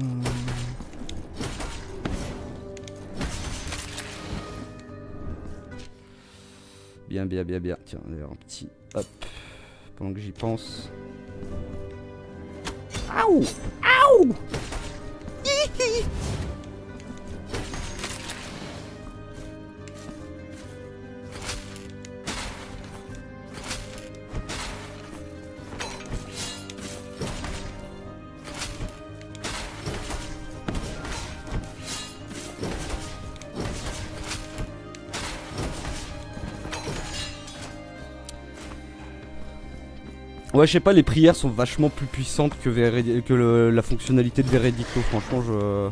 Bien, bien, bien, bien. Tiens, d'ailleurs un petit hop. Pendant que j'y pense. Aouh! Aouh! Hihi! Ouais, je sais pas, les prières sont vachement plus puissantes que, la fonctionnalité de Veredicto, franchement, je...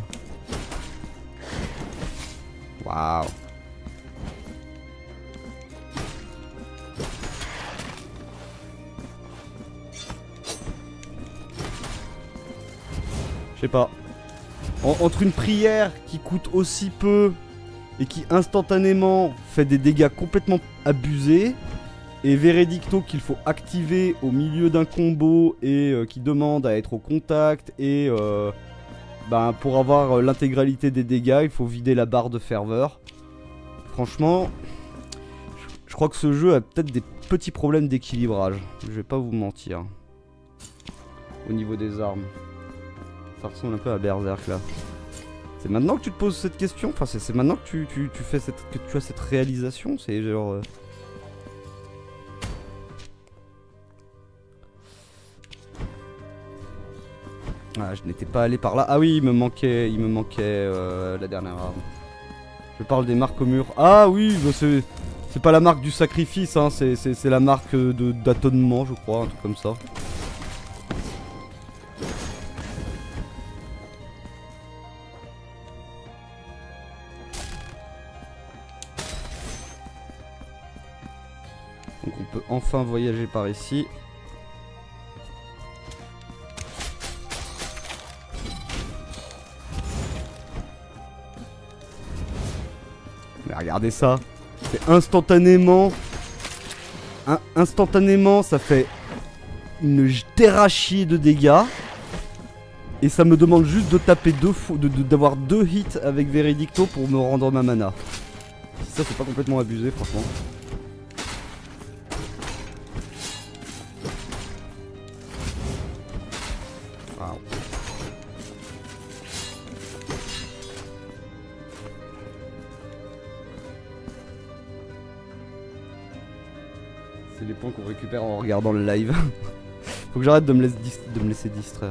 Waouh. Je sais pas. Entre une prière qui coûte aussi peu et qui instantanément fait des dégâts complètement abusés, et Veredicto qu'il faut activer au milieu d'un combo et qui demande à être au contact et pour avoir l'intégralité des dégâts, il faut vider la barre de ferveur. Franchement, je crois que ce jeu a peut-être des petits problèmes d'équilibrage. Je vais pas vous mentir. Au niveau des armes. Ça ressemble un peu à Berserk là. C'est maintenant que tu te poses cette question? Enfin, c'est maintenant que tu as cette réalisation? C'est genre... Ah, je n'étais pas allé par là. Ah oui, il me manquait la dernière arme. Je parle des marques au mur. Ah oui, bah c'est pas la marque du sacrifice, hein, c'est la marque d'attonnement, je crois, un truc comme ça. Donc on peut enfin voyager par ici. Mais regardez ça, c'est instantanément, instantanément ça fait une terrachier de dégâts. Et ça me demande juste de taper deux fois, d'avoir 2 hits avec Veredicto pour me rendre ma mana. Si ça c'est pas complètement abusé franchement. Wow. C'est les points qu'on récupère en regardant le live. Faut que j'arrête de me laisser distraire.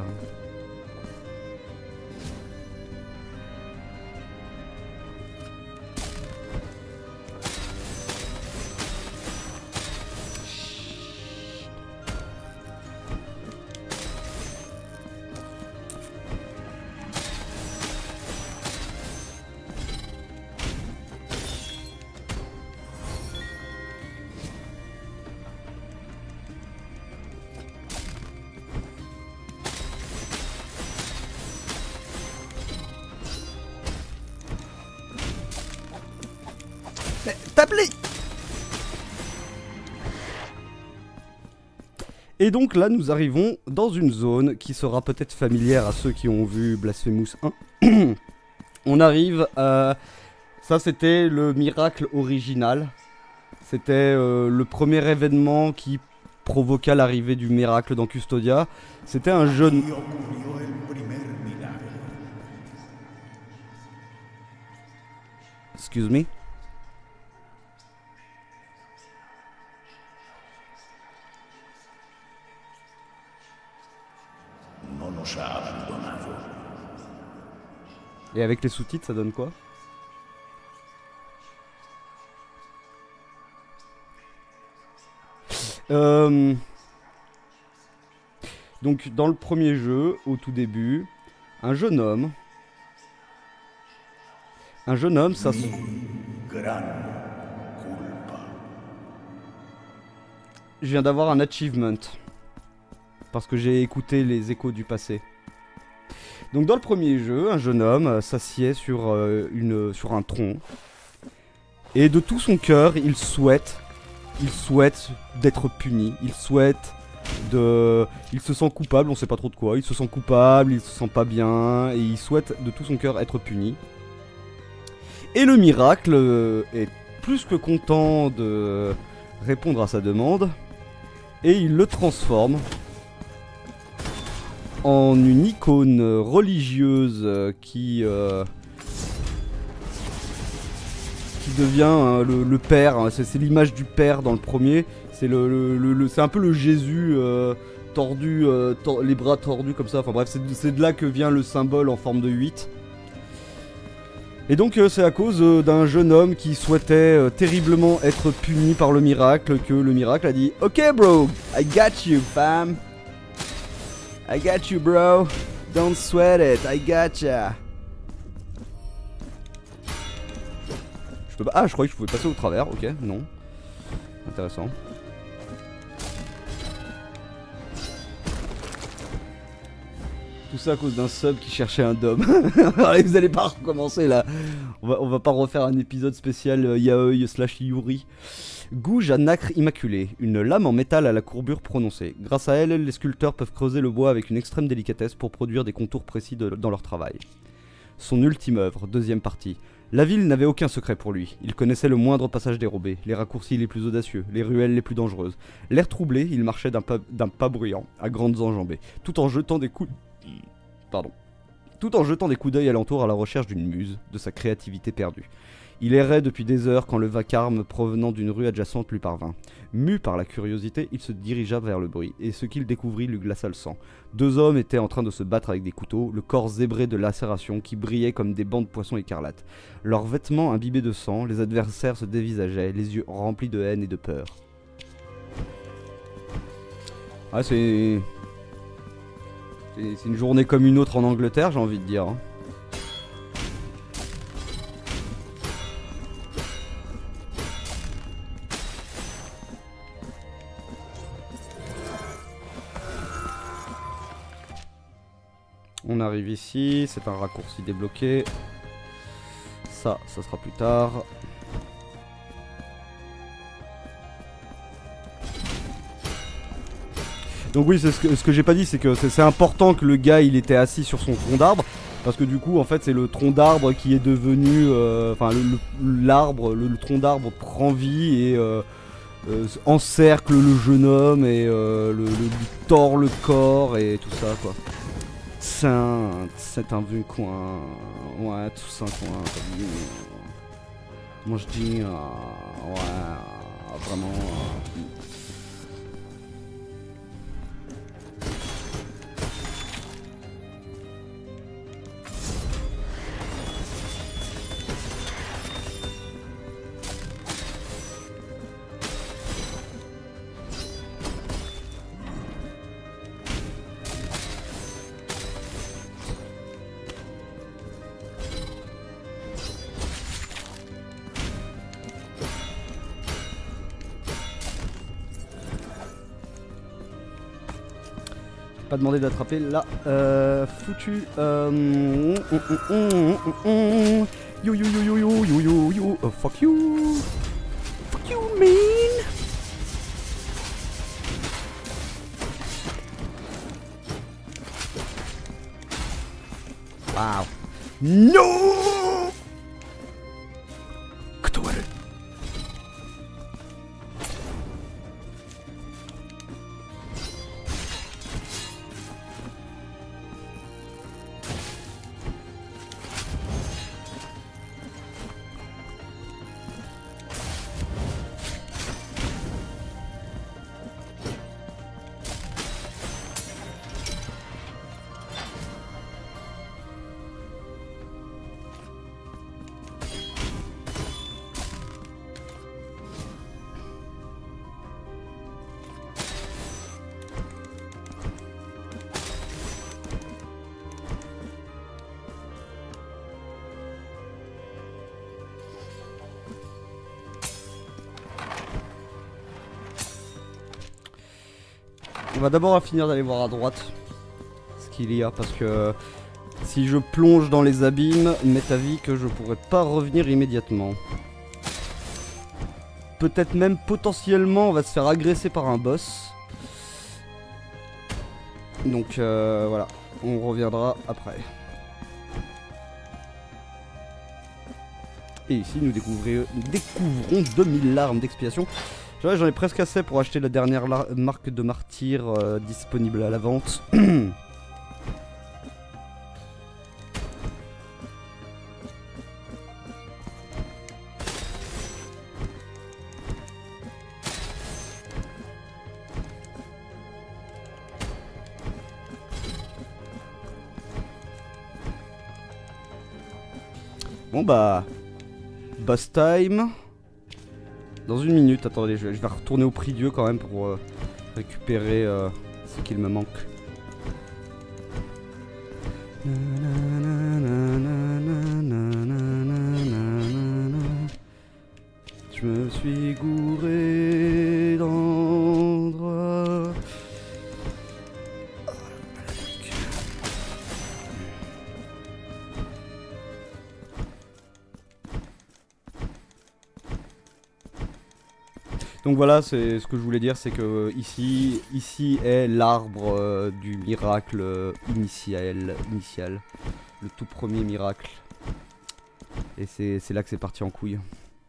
Tape-les! Et donc là nous arrivons dans une zone qui sera peut-être familière à ceux qui ont vu Blasphemous 1. On arrive à... Ça c'était le miracle original. C'était le premier événement qui provoqua l'arrivée du miracle dans Custodia. C'était un jeune... Excuse me. Et avec les sous-titres, ça donne quoi? Donc dans le premier jeu, au tout début, un jeune homme, ça se... Je viens d'avoir un achievement. Parce que j'ai écouté les échos du passé. Donc dans le premier jeu, un jeune homme s'assied sur un tronc. Et de tout son cœur, il souhaite d'être puni. Il se sent coupable, on sait pas trop de quoi. Il se sent coupable, il se sent pas bien. Et il souhaite de tout son cœur être puni. Et le miracle est plus que content de répondre à sa demande. Et il le transforme en une icône religieuse qui devient le père. C'est l'image du père dans le premier. C'est c'est un peu le Jésus tordu, les bras tordus comme ça. Enfin bref, c'est de là que vient le symbole en forme de 8. Et donc c'est à cause d'un jeune homme qui souhaitait terriblement être puni par le miracle que le miracle a dit « Ok bro, I got you fam. I got you bro, don't sweat it, I gotcha. » Ah, je croyais que je pouvais passer au travers, ok, non. Intéressant. Tout ça à cause d'un sub qui cherchait un dom. Allez, vous allez pas recommencer là. On va pas refaire un épisode spécial Yaoi / Yuri. Gouge à nacre immaculée, une lame en métal à la courbure prononcée. Grâce à elle, les sculpteurs peuvent creuser le bois avec une extrême délicatesse pour produire des contours précis dans leur travail. Son ultime œuvre, deuxième partie. La ville n'avait aucun secret pour lui. Il connaissait le moindre passage dérobé, les raccourcis les plus audacieux, les ruelles les plus dangereuses. L'air troublé, il marchait d'un pas bruyant, à grandes enjambées, tout en jetant des coups d'œil alentour à la recherche d'une muse, de sa créativité perdue. Il errait depuis des heures quand le vacarme provenant d'une rue adjacente lui parvint. Mu par la curiosité, il se dirigea vers le bruit, et ce qu'il découvrit lui glaça le sang. 2 hommes étaient en train de se battre avec des couteaux, le corps zébré de lacérations qui brillaient comme des bancs de poissons écarlates. Leurs vêtements imbibés de sang, les adversaires se dévisageaient, les yeux remplis de haine et de peur. Ah, c'est une journée comme une autre en Angleterre, j'ai envie de dire. Hein. On arrive ici, c'est un raccourci débloqué. Ça sera plus tard. Donc oui, c'est ce que j'ai pas dit, c'est que c'est important que le gars il était assis sur son tronc d'arbre. Parce que du coup, en fait, c'est le tronc d'arbre qui est devenu... Enfin, le tronc d'arbre prend vie et encercle le jeune homme et lui tord le corps et tout ça, quoi. C'est un vieux coin. Ouais, tout ça, coin. Moi, je dis... ouais, vraiment... Pas demandé d'attraper là. Foutu. Yo yo yo yo yo yo yo yo. Oh, fuck you. Fuck you, man. Wow. No. Kutowari. On va d'abord finir d'aller voir à droite ce qu'il y a, parce que si je plonge dans les abîmes, il m'est avis que je pourrais pas revenir immédiatement. Peut-être même potentiellement on va se faire agresser par un boss. Donc voilà, on reviendra après. Et ici nous découvrons 2000 larmes d'expiation. J'en ai presque assez pour acheter la dernière marque de martyr disponible à la vente. Bon bah... boss time. Dans 1 minute, attendez, je vais retourner au prix Dieu quand même pour récupérer ce qu'il me manque. Je me suis gouré d'endroit. Donc voilà, c'est ce que je voulais dire, c'est que ici est l'arbre du miracle initial, le tout premier miracle. Et c'est là que c'est parti en couille.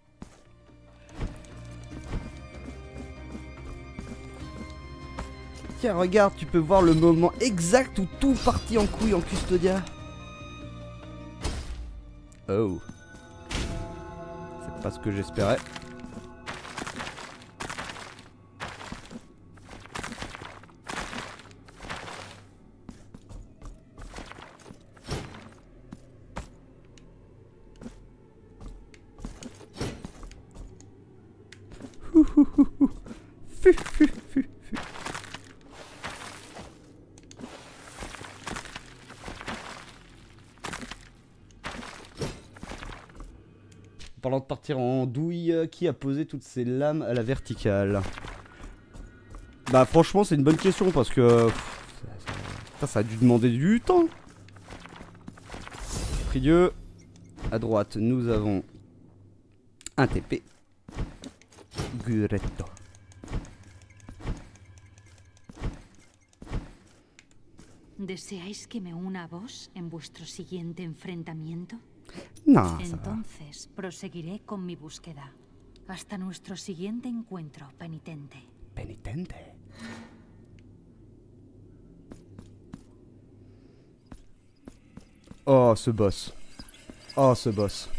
Tiens, regarde, tu peux voir le moment exact où tout partit en couille en Custodia. Oh. Pas ce que j'espérais. Parlant de partir en douille, qui a posé toutes ces lames à la verticale? Bah franchement c'est une bonne question parce que ça a dû demander du temps. Prie Dieu. À droite nous avons un TP. Guretto. ¿Deseáis que me una a vos en vuestro siguiente enfrentamiento? No, ça va. Entonces proseguiré con mi búsqueda. Hasta nuestro siguiente encuentro, penitente. Penitente. Oh ce boss. Oh ce boss.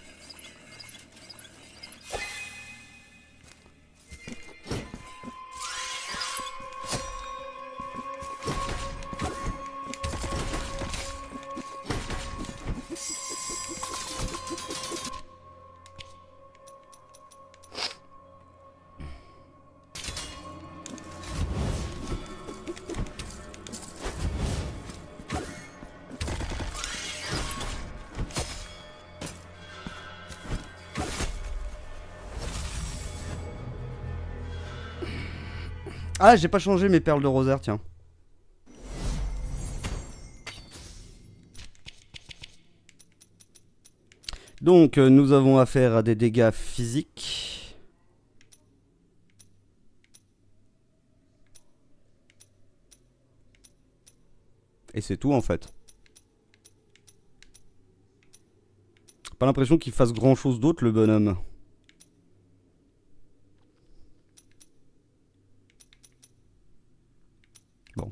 Ah, j'ai pas changé mes perles de rosaire, tiens. Donc, nous avons affaire à des dégâts physiques. Et c'est tout en fait. Pas l'impression qu'il fasse grand chose d'autre le bonhomme. Bon.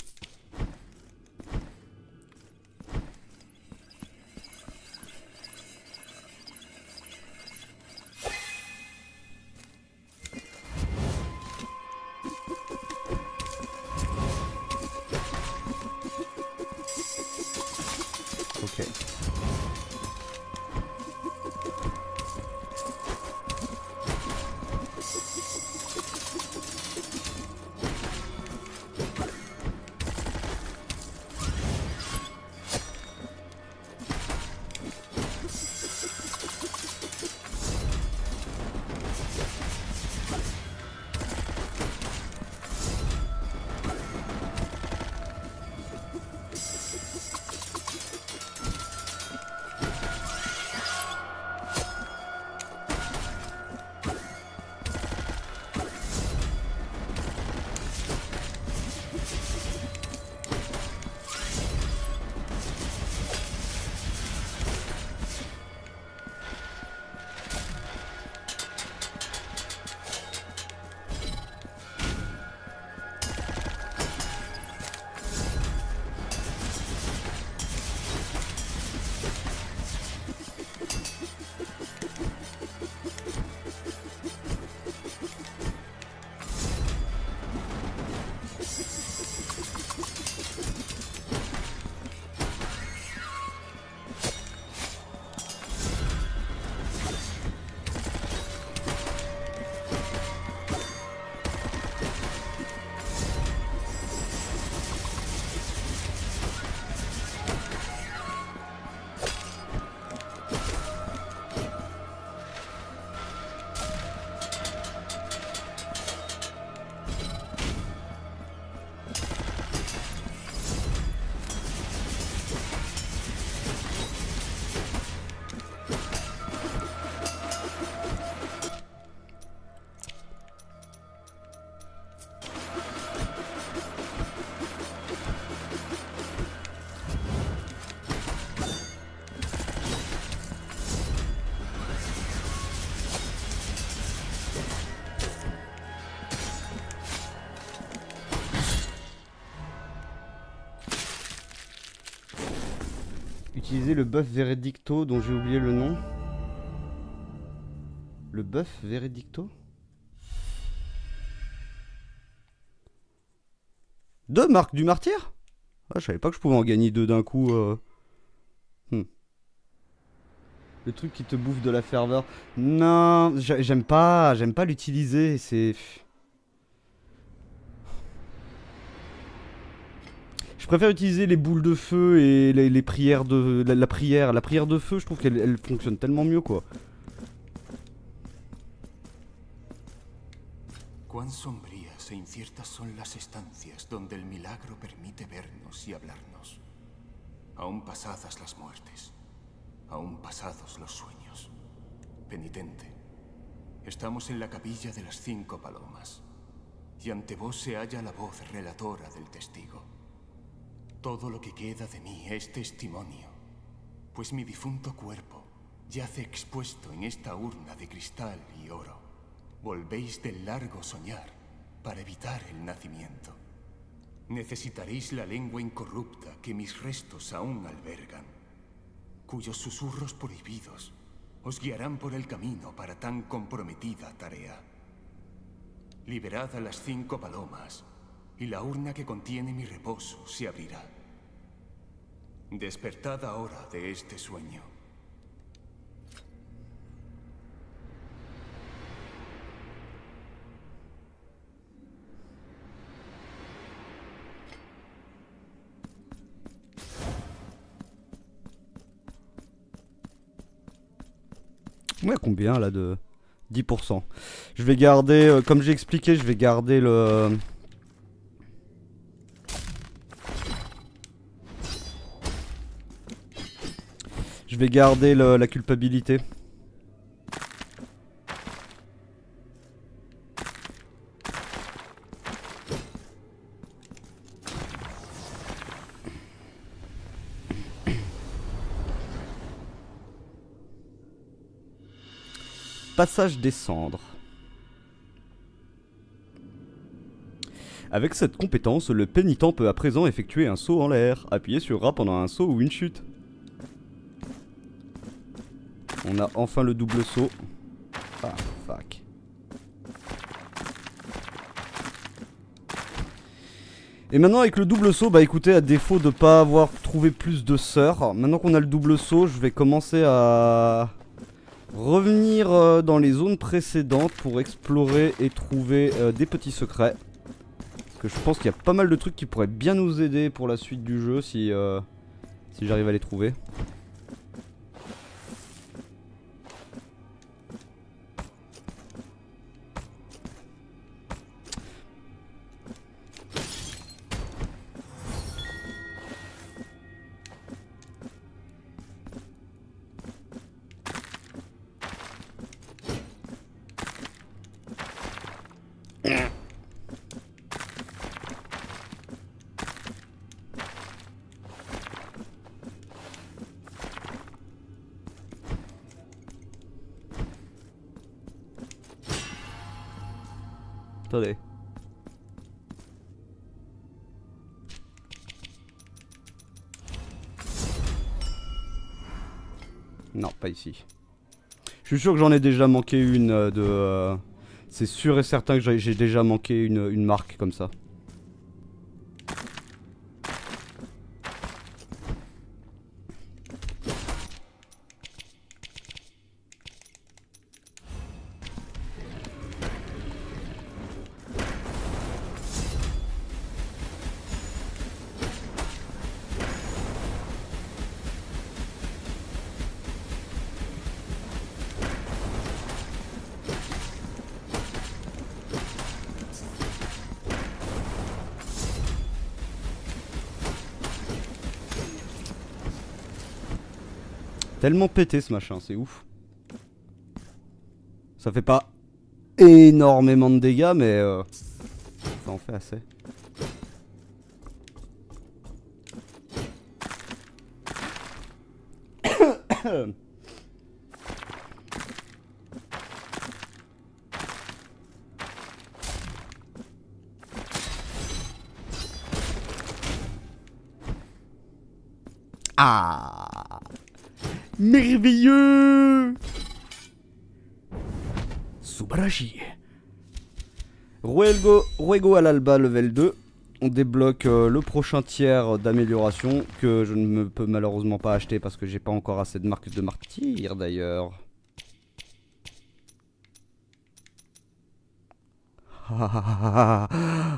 Ok. Utiliser le buff Veredicto dont j'ai oublié le nom. Le bœuf Veredicto. 2 marques du martyr. Ah, je savais pas que je pouvais en gagner 2 d'un coup. Le truc qui te bouffe de la ferveur. Non, j'aime pas l'utiliser. C'est... Je préfère utiliser les boules de feu et les prières de... La prière de feu, je trouve qu'elle fonctionne tellement mieux, quoi. Cuán sombrías e inciertas son las estancias donde el milagro permite vernos y hablarnos. Aún pasadas las muertes, aún pasados los sueños. Penitente, estamos en la capilla de las 5 palomas, y ante vos se halla la voz relatora del testigo. Todo lo que queda de mí es testimonio, pues mi difunto cuerpo yace expuesto en esta urna de cristal y oro. Volvéis del largo soñar para evitar el nacimiento. Necesitaréis la lengua incorrupta que mis restos aún albergan, cuyos susurros prohibidos os guiarán por el camino para tan comprometida tarea. Liberad a las 5 palomas, y la urna que contiene mi reposo se abrirá. Despertad ahora de este sueño. Ouais, combien là de 10%. Je vais garder, comme j'ai expliqué, je vais garder le... Je vais garder la culpabilité. Passage des cendres. Avec cette compétence, le pénitent peut à présent effectuer un saut en l'air. Appuyez sur A pendant un saut ou une chute. On a enfin le double saut. Ah, fuck. Et maintenant avec le double saut, bah écoutez, à défaut de pas avoir trouvé plus de sœurs, maintenant qu'on a le double saut, je vais commencer à... revenir dans les zones précédentes pour explorer et trouver des petits secrets. Parce que je pense qu'il y a pas mal de trucs qui pourraient bien nous aider pour la suite du jeu si j'arrive à les trouver. Attendez. Non, pas ici. Je suis sûr que j'en ai déjà manqué une de... C'est sûr et certain que j'ai déjà manqué une marque comme ça. Tellement pété ce machin, c'est ouf. Ça fait pas énormément de dégâts, mais ça en fait assez. Ah! Merveilleux! Raji. Ruego à l'alba level 2. On débloque le prochain tiers d'amélioration que je ne peux malheureusement pas acheter parce que j'ai pas encore assez de marques de martyr d'ailleurs. Ah.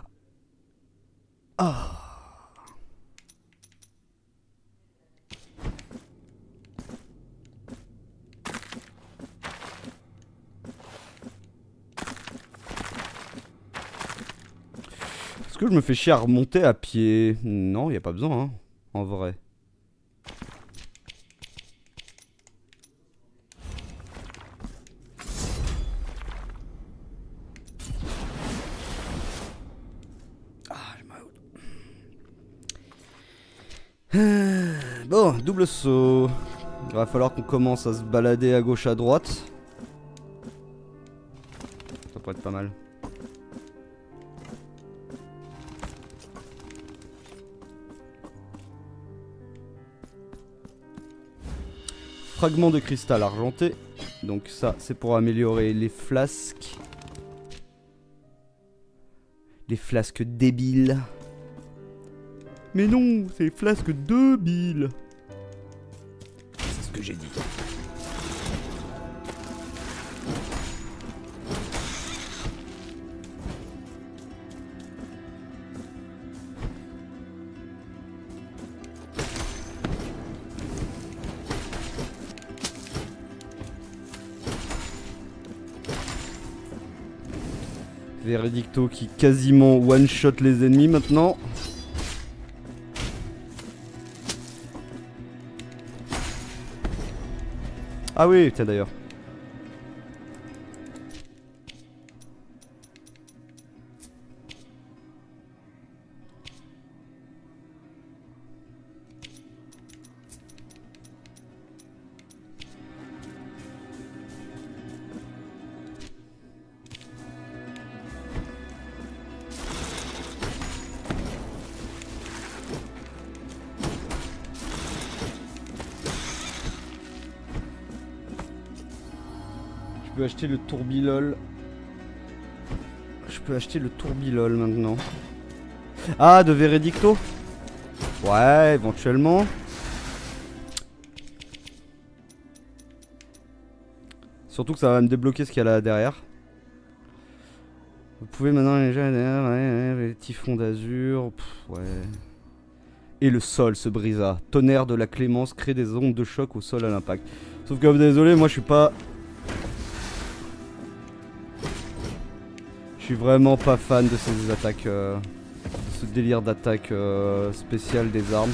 Est-ce que je me fais chier à remonter à pied? Non, y a pas besoin, hein, en vrai. Bon, double saut. Il va falloir qu'on commence à se balader à gauche à droite. Ça pourrait être pas mal. Fragment de cristal argenté. Donc ça, c'est pour améliorer les flasques. Les flasques débiles. Mais non, c'est les flasques débiles. C'est ce que j'ai dit. Veredicto qui quasiment one-shot les ennemis maintenant. Ah oui, tiens d'ailleurs. Je peux acheter le tourbilol. Je peux acheter le tourbilol maintenant. Ah, de Veredicto? Ouais, éventuellement. Surtout que ça va me débloquer ce qu'il y a là derrière. Vous pouvez maintenant les typhons d'azur. Ouais. Et le sol se brisa. Tonnerre de la clémence crée des ondes de choc au sol à l'impact. Sauf que désolé, moi je suis pas... Je suis vraiment pas fan de ces attaques, de ce délire d'attaque spéciale des armes.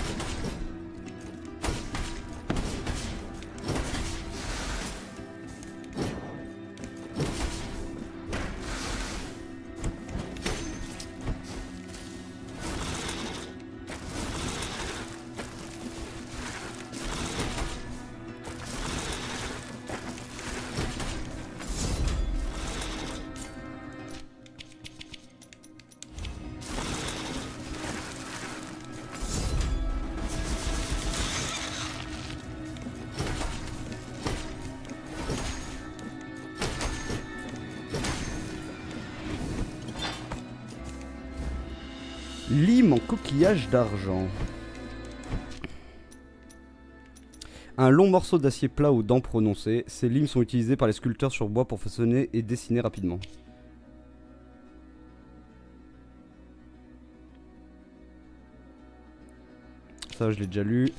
Lime en coquillage d'argent. Un long morceau d'acier plat aux dents prononcées. Ces limes sont utilisées par les sculpteurs sur bois pour façonner et dessiner rapidement. Ça, je l'ai déjà lu.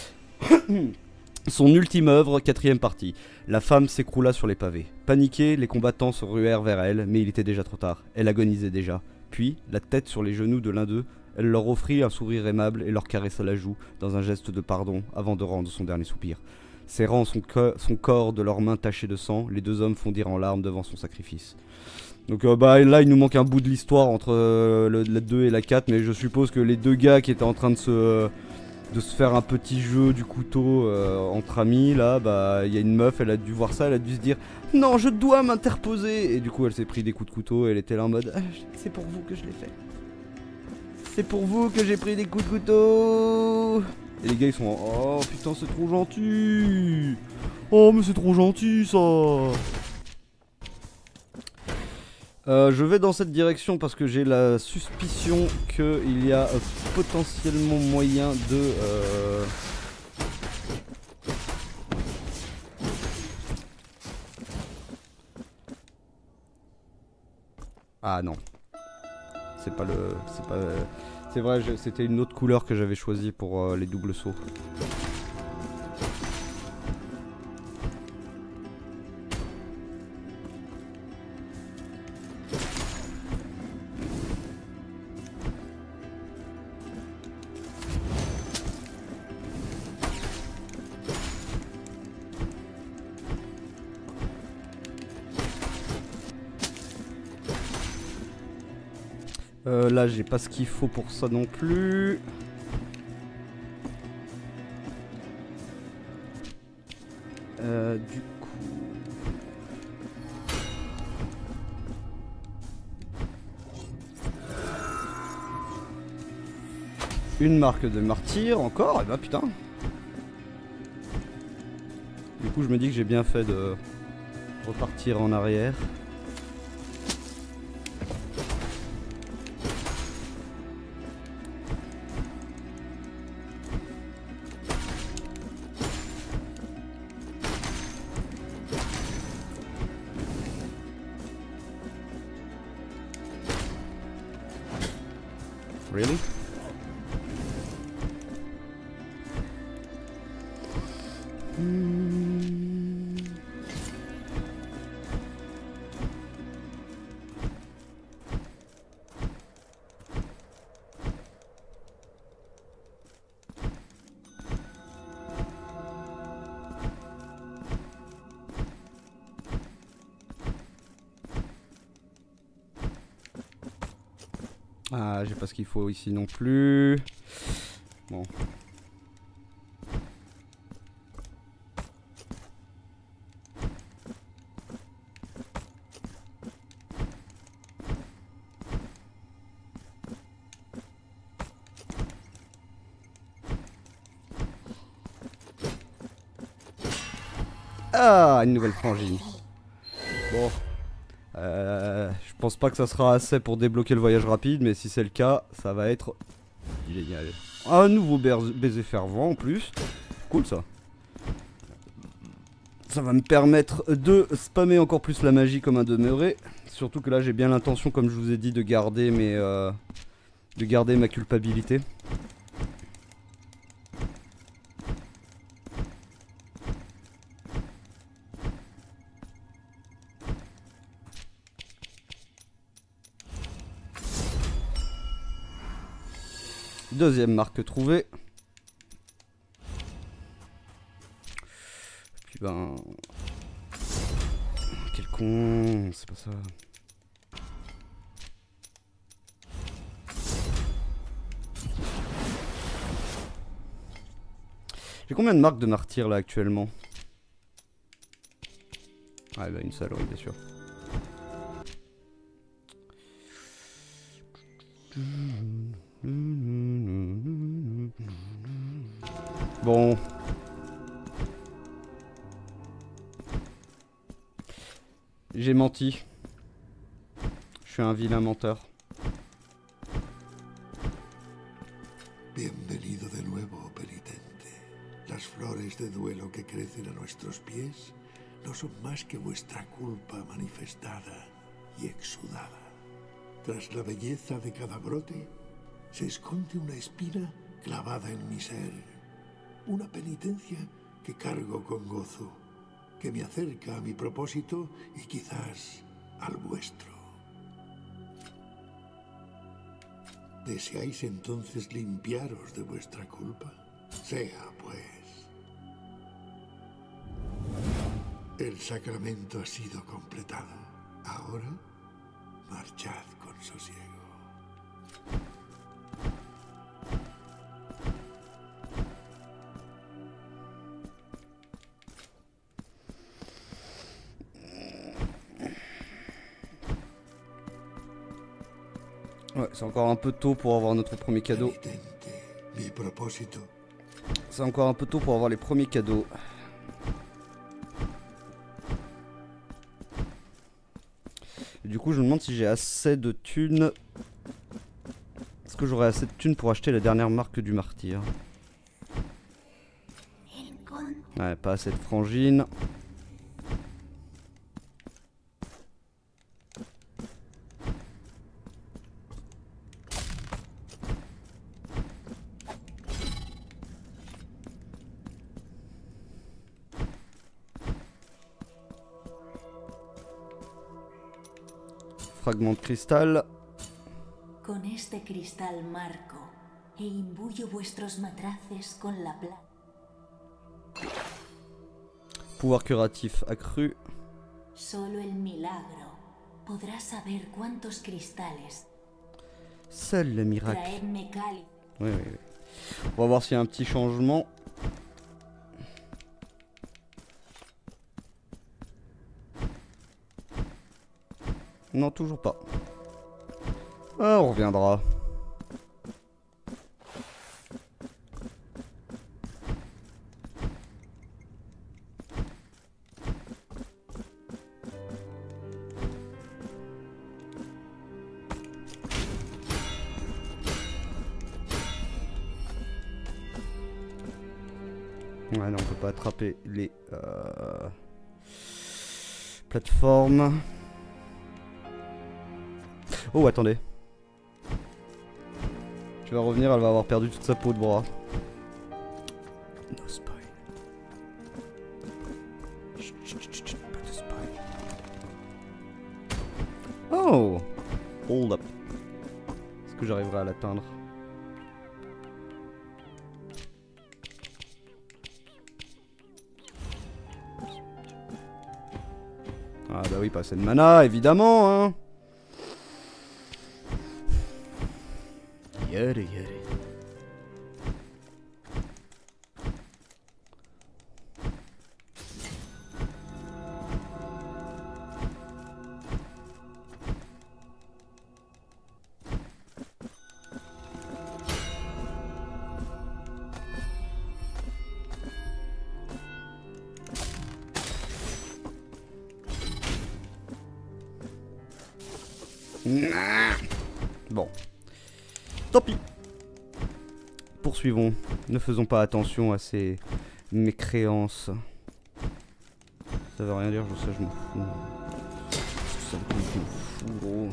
Son ultime œuvre, 4ème partie. La femme s'écroula sur les pavés. Paniqués, les combattants se ruèrent vers elle, mais il était déjà trop tard. Elle agonisait déjà. Puis, la tête sur les genoux de l'un d'eux, elle leur offrit un sourire aimable et leur caressa la joue, dans un geste de pardon, avant de rendre son dernier soupir. Serrant son corps de leurs mains tachées de sang, les deux hommes fondirent en larmes devant son sacrifice. Donc là, il nous manque un bout de l'histoire entre la 2 et la 4, mais je suppose que les deux gars qui étaient en train de se faire un petit jeu du couteau entre amis, là, bah, il y a une meuf, elle a dû voir ça, elle a dû se dire « Non, je dois m'interposer !» Et du coup, elle s'est pris des coups de couteau et elle était là en mode ah, « C'est pour vous que je l'ai fait. C'est pour vous que j'ai pris des coups de couteau !» Et les gars, ils sont en « Oh putain, c'est trop gentil. Oh, mais c'est trop gentil, ça !» Je vais dans cette direction parce que j'ai la suspicion qu'il y a potentiellement moyen de... Ah non. C'est pas le... C'est pas... C'est vrai, c'était une autre couleur que j'avais choisie pour les doubles sauts. Là j'ai pas ce qu'il faut pour ça non plus. Du coup... Une marque de martyr encore, et bah putain. Du coup je me dis que j'ai bien fait de repartir en arrière. Really? Ah, j'ai pas ce qu'il faut ici non plus. Bon. Ah, une nouvelle frangine. Bon. Je pense pas que ça sera assez pour débloquer le voyage rapide, mais si c'est le cas, ça va être génial. Un nouveau baiser fervent en plus. Cool ça. Ça va me permettre de spammer encore plus la magie comme un demeuré. Surtout que là j'ai bien l'intention, comme je vous ai dit, de garder ma culpabilité. Deuxième marque trouvée. Puis ben... Quel con, c'est pas ça. J'ai combien de marques de martyrs là actuellement? Ah bah une seule, oui bien sûr. Bon. J'ai menti. Je suis un vilain menteur. Bienvenido de nuevo, penitente. Las flores de duelo que crecen a nuestros pies no son más que vuestra culpa manifestada y exudada. Tras la belleza de cada brote, se esconde una espina clavada en mi ser. Una penitencia que cargo con gozo, que me acerca a mi propósito y quizás al vuestro. ¿Deseáis entonces limpiaros de vuestra culpa? Sea, pues. El sacramento ha sido completado. Ahora, marchad con sosiego. Ouais, c'est encore un peu tôt pour avoir notre premier cadeau. Mi propósito. C'est encore un peu tôt pour avoir les premiers cadeaux. Et du coup, je me demande si j'ai assez de thunes. Est-ce que j'aurai assez de thunes pour acheter la dernière marque du martyr? Ouais, pas assez de frangines. Fragment de cristal. Con este cristal marco e imbuyo vuestros matraces con la plata. Pouvoir curatif accru. Solo el milagro podrá saber cuántos cristales. Seul le miracle. Traedme cáliz. Oui, oui, oui. On va voir s'il y a un petit changement. Non, toujours pas. Ah, on reviendra. Ouais, non, on peut pas attraper les plateformes. Oh, attendez. Tu vas revenir, elle va avoir perdu toute sa peau de bras. No spoil. Chut, chut, chut, chut, pas de spoil. Oh! Hold up. Est-ce que j'arriverai à l'atteindre? Ah bah oui, pas assez de mana, évidemment, hein. Yere, yere. Bon. Tant pis. Poursuivons. Ne faisons pas attention à ces mécréances. Ça veut rien dire, je sais, je m'en fous. Ça me fout, gros.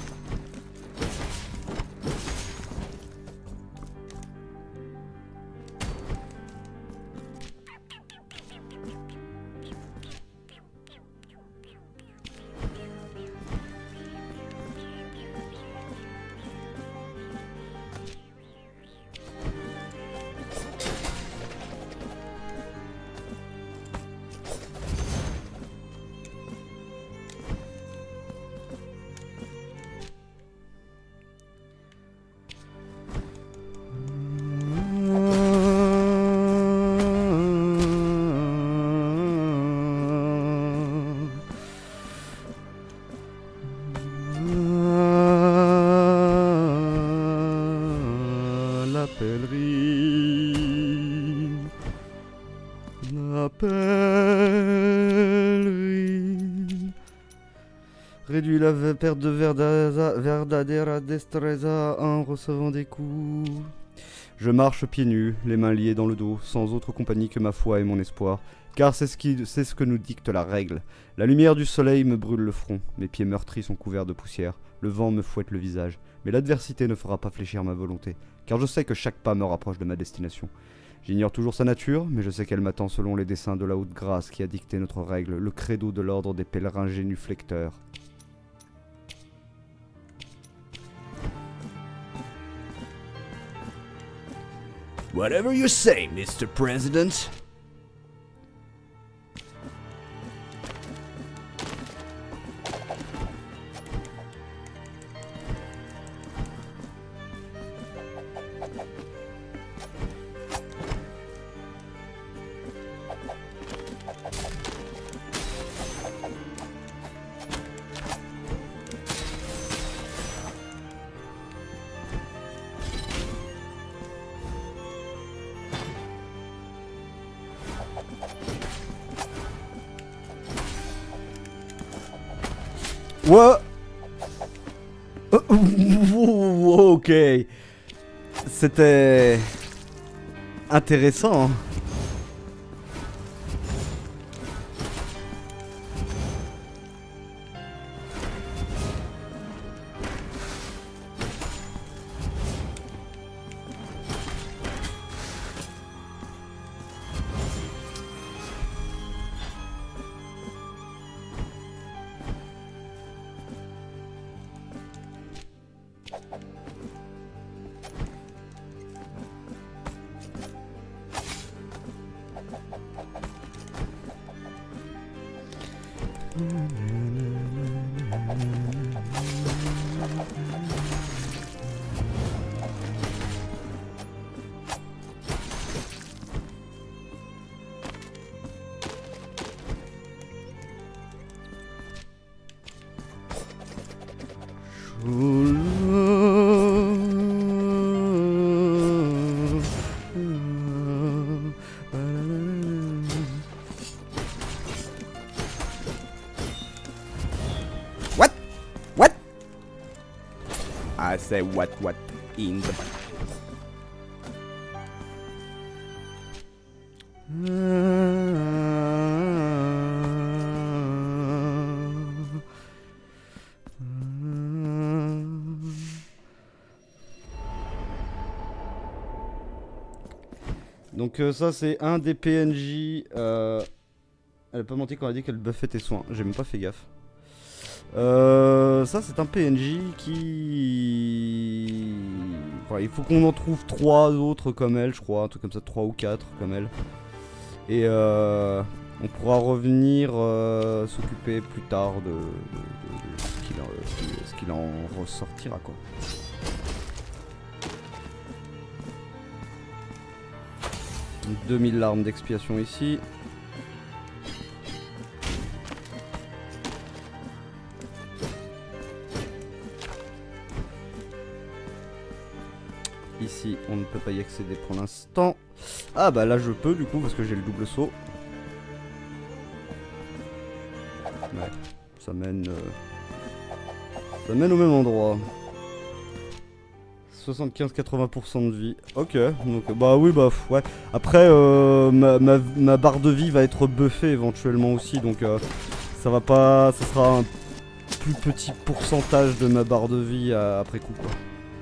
Réduit la perte de verdadera destreza en recevant des coups. Je marche pieds nus, les mains liées dans le dos, sans autre compagnie que ma foi et mon espoir, car c'est ce que nous dicte la règle. La lumière du soleil me brûle le front, mes pieds meurtris sont couverts de poussière, le vent me fouette le visage, mais l'adversité ne fera pas fléchir ma volonté, car je sais que chaque pas me rapproche de ma destination. J'ignore toujours sa nature, mais je sais qu'elle m'attend selon les desseins de la haute grâce qui a dicté notre règle, le credo de l'ordre des pèlerins génuflecteurs. Whatever you say, Mr. President. Ouais. Ok. C'était intéressant. I say what in the Donc ça c'est un des PNJ. Elle a pas menti quand elle a dit qu'elle buffait tes soins. J'ai même pas fait gaffe. Ça c'est un PNJ qui... Enfin, il faut qu'on en trouve 3 autres comme elle, je crois, un truc comme ça, 3 ou 4 comme elle. Et on pourra revenir s'occuper plus tard de ce qu'il en ressortira, quoi. Donc, 2000 larmes d'expiation ici. Ici, on ne peut pas y accéder pour l'instant. Ah bah là je peux du coup parce que j'ai le double saut. Ouais, ça mène au même endroit. 75-80% de vie. Ok, donc bah oui bah ouais. Après ma barre de vie va être buffée éventuellement aussi, donc ça va pas, ça sera un plus petit pourcentage de ma barre de vie après coup, quoi.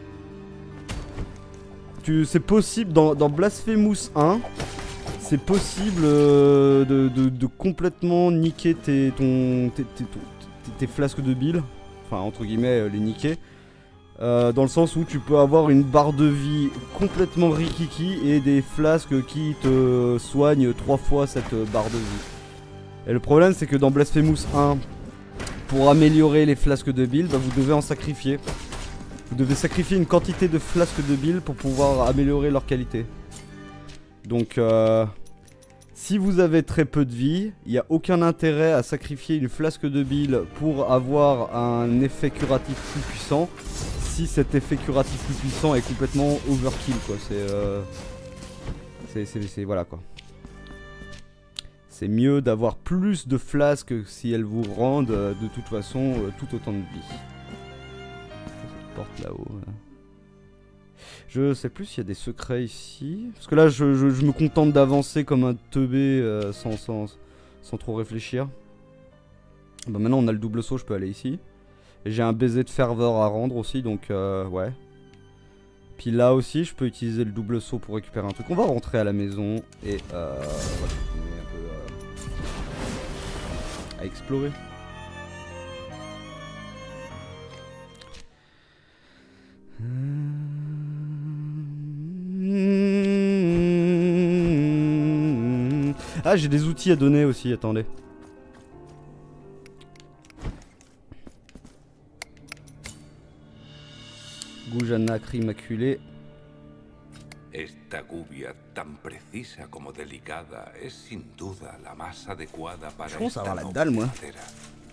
C'est possible dans Blasphemous 1, c'est possible de complètement niquer tes flasques de bile, enfin entre guillemets les niquer, dans le sens où tu peux avoir une barre de vie complètement rikiki et des flasques qui te soignent 3 fois cette barre de vie. Et le problème c'est que dans Blasphemous 1, pour améliorer les flasques de bile, bah, vous devez en sacrifier. Vous devez sacrifier une quantité de flasques de bile pour pouvoir améliorer leur qualité. Donc si vous avez très peu de vie, il n'y a aucun intérêt à sacrifier une flasque de bile pour avoir un effet curatif plus puissant. Si cet effet curatif plus puissant est complètement overkill, quoi. C'est voilà, quoi. C'est mieux d'avoir plus de flasques si elles vous rendent de toute façon tout autant de vie. Porte là-haut. Je sais plus s'il y a des secrets ici. Parce que là, je me contente d'avancer comme un teubé sans trop réfléchir. Bah maintenant, on a le double saut, je peux aller ici. Et j'ai un baiser de ferveur à rendre aussi, donc ouais. Puis là aussi, je peux utiliser le double saut pour récupérer un truc. On va rentrer à la maison et on va continuer un peu à explorer. Ah, j'ai des outils à donner aussi, attendez. Gouja nacre immaculée. Esta gubia tan precisa como delicada es sin duda la más adecuada para Je pense esta avoir la noble dalle, moi. madera.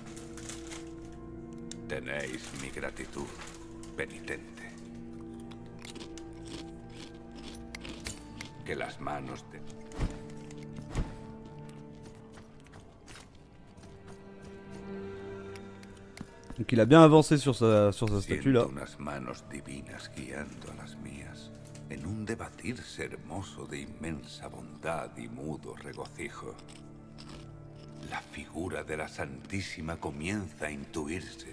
Tenéis mi gratitud, penitente. Que las manos de... Donc il a bien avancé sur sa statue là. Siento unas manos divinas guiando a las mías, en un debatirse hermoso de inmensa bondad y mudo regocijo. La figura de la Santísima comienza a intuirse.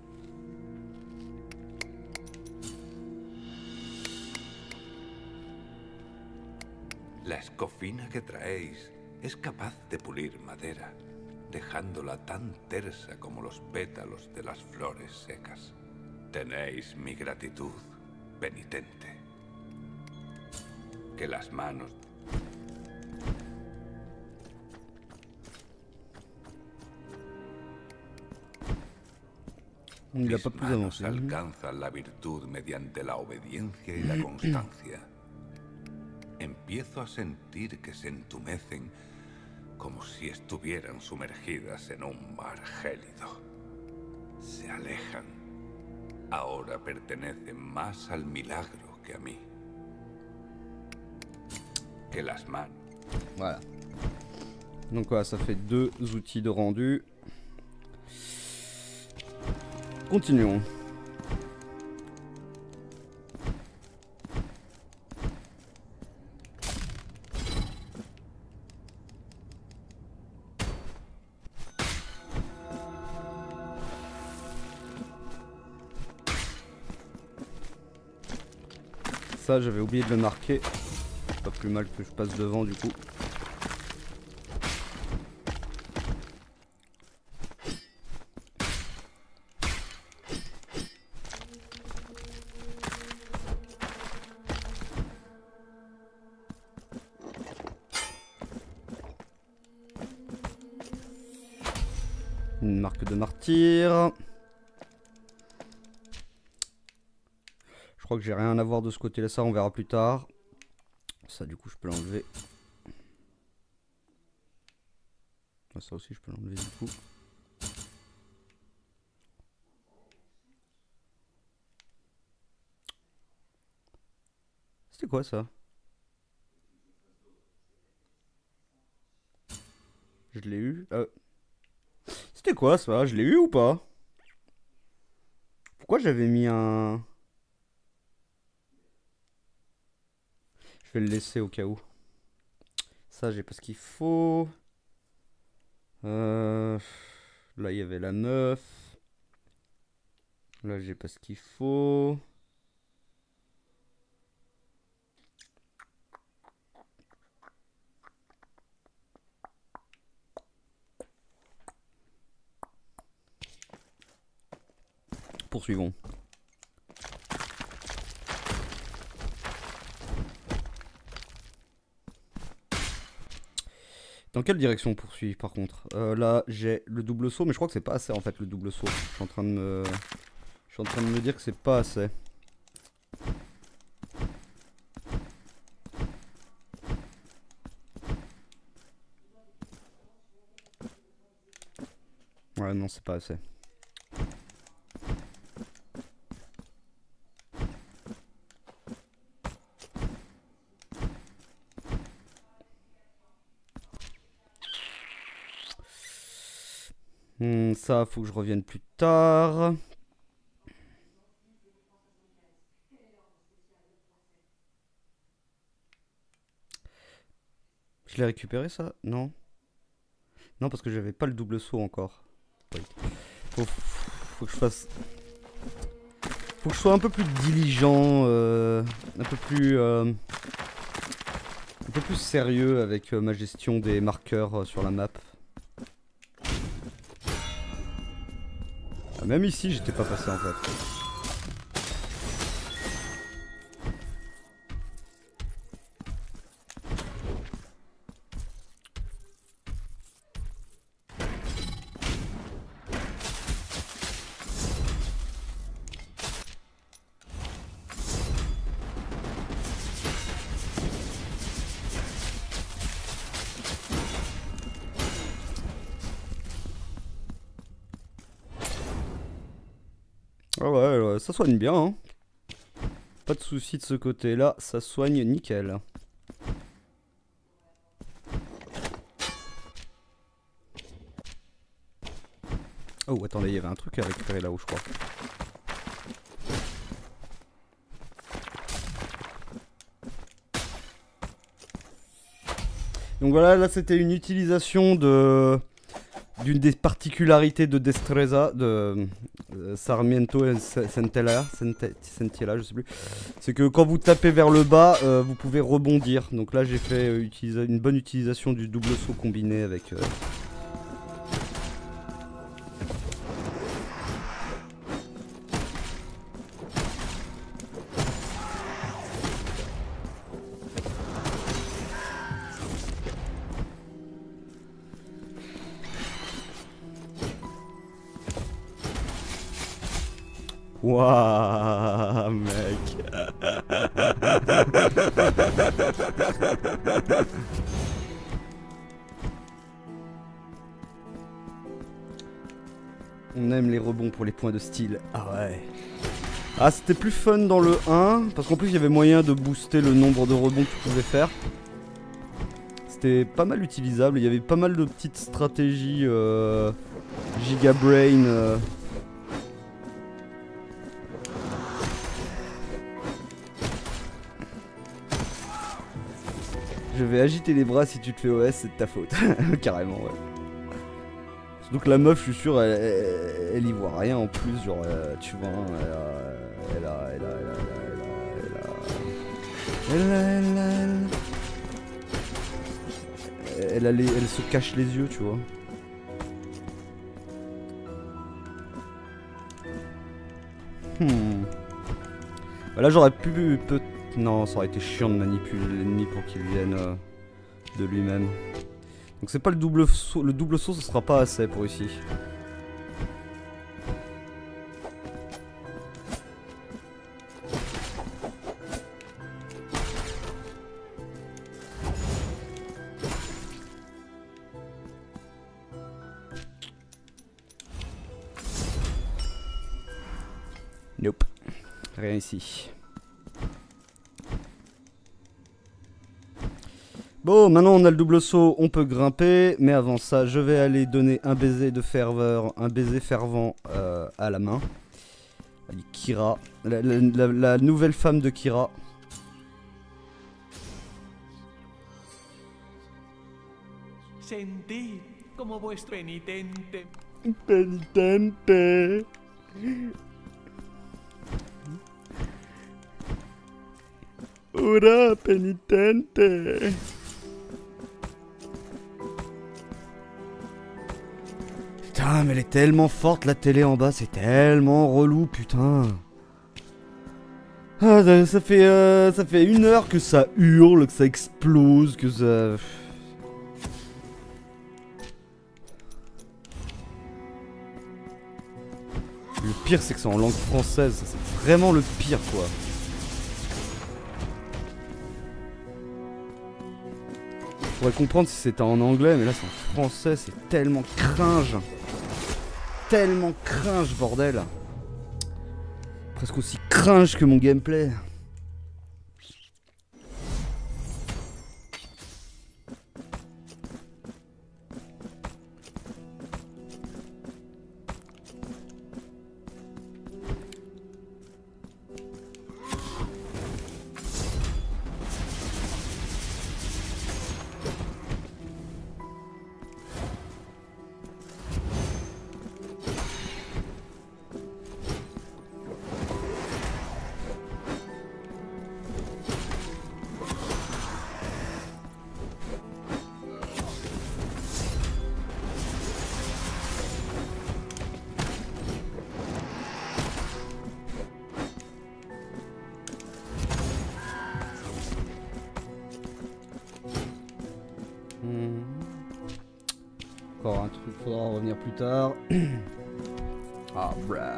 La escofina que traéis es capaz de pulir madera, dejándola tan tersa como los pétalos de las flores secas. Tenéis mi gratitud, penitente. Que las manos... Mis manos alcanzan la virtud mediante la obediencia y la constancia. Empiezo a sentir que se entumecen como si estuvieran sumergidas en un mar gélido. Se alejan. Ahora pertenecen más al milagro que a mí. Que las manos. Voilà. Donc voilà, ça fait 2 outils de rendu. Continuons. Ça, j'avais oublié de le marquer. Pas plus mal que je passe devant du coup. Une marque de martyr. Je crois que j'ai rien à voir de ce côté-là, ça on verra plus tard. Ça du coup je peux l'enlever. Ça aussi je peux l'enlever du coup. C'était quoi ça? Je l'ai eu. C'était quoi ça? Je l'ai eu ou pas? Pourquoi j'avais mis un... Je vais le laisser au cas où. Ça, j'ai pas ce qu'il faut. Là, il y avait la 9. Là, j'ai pas ce qu'il faut. Poursuivons. Dans quelle direction on poursuit par contre? Là j'ai le double saut mais je crois que c'est pas assez en fait le double saut. Je suis en train de me dire que c'est pas assez. Ouais non c'est pas assez. Ça, faut que je revienne plus tard. Je l'ai récupéré ça? Non. Non, parce que j'avais pas le double saut encore. Oui. Faut que je fasse... Faut que je sois un peu plus diligent, un peu plus sérieux avec ma gestion des marqueurs sur la map. Même ici, j'étais pas passé en fait. Ah ouais, ça soigne bien, hein. Pas de soucis de ce côté-là, ça soigne nickel. Oh, attendez, il y avait un truc à récupérer là-haut, je crois. Donc voilà, là c'était une utilisation d'une des particularités de Destreza, de Sarmiento et Centella, je sais plus. C'est que quand vous tapez vers le bas, vous pouvez rebondir. Donc là j'ai fait une bonne utilisation du double saut combiné avec... Wouah, mec. On aime les rebonds pour les points de style. Ah ouais. Ah, c'était plus fun dans le 1, parce qu'en plus il y avait moyen de booster le nombre de rebonds que tu pouvais faire. C'était pas mal utilisable, il y avait pas mal de petites stratégies Giga Brain. Je vais agiter les bras si tu te fais OS, c'est de ta faute. Carrément, ouais. Surtout que la meuf, je suis sûr, elle y voit rien en plus. Genre, tu vois, elle se cache les yeux, tu vois. Là, j'aurais pu non, ça aurait été chiant de manipuler l'ennemi pour qu'il vienne de lui-même. Donc c'est pas le double saut. Le double saut, ce sera pas assez pour ici. Nope. Rien ici. Bon, maintenant on a le double saut, on peut grimper, mais avant ça, je vais aller donner un baiser de ferveur, un baiser fervent à la main. Kira, la nouvelle femme de Kira. Sentid como vuestro penitente. Penitente. Ora penitente. Putain, mais elle est tellement forte la télé en bas, c'est tellement relou, putain. Ah, ça fait 1 heure que ça hurle, que ça explose, que ça... Le pire, c'est que c'est en langue française, c'est vraiment le pire, quoi. Je pourrais comprendre si c'était en anglais, mais là c'est en français, c'est tellement cringe. Tellement cringe, bordel. Presque aussi cringe que mon gameplay. Encore un truc, faudra en revenir plus tard. Ah, brah.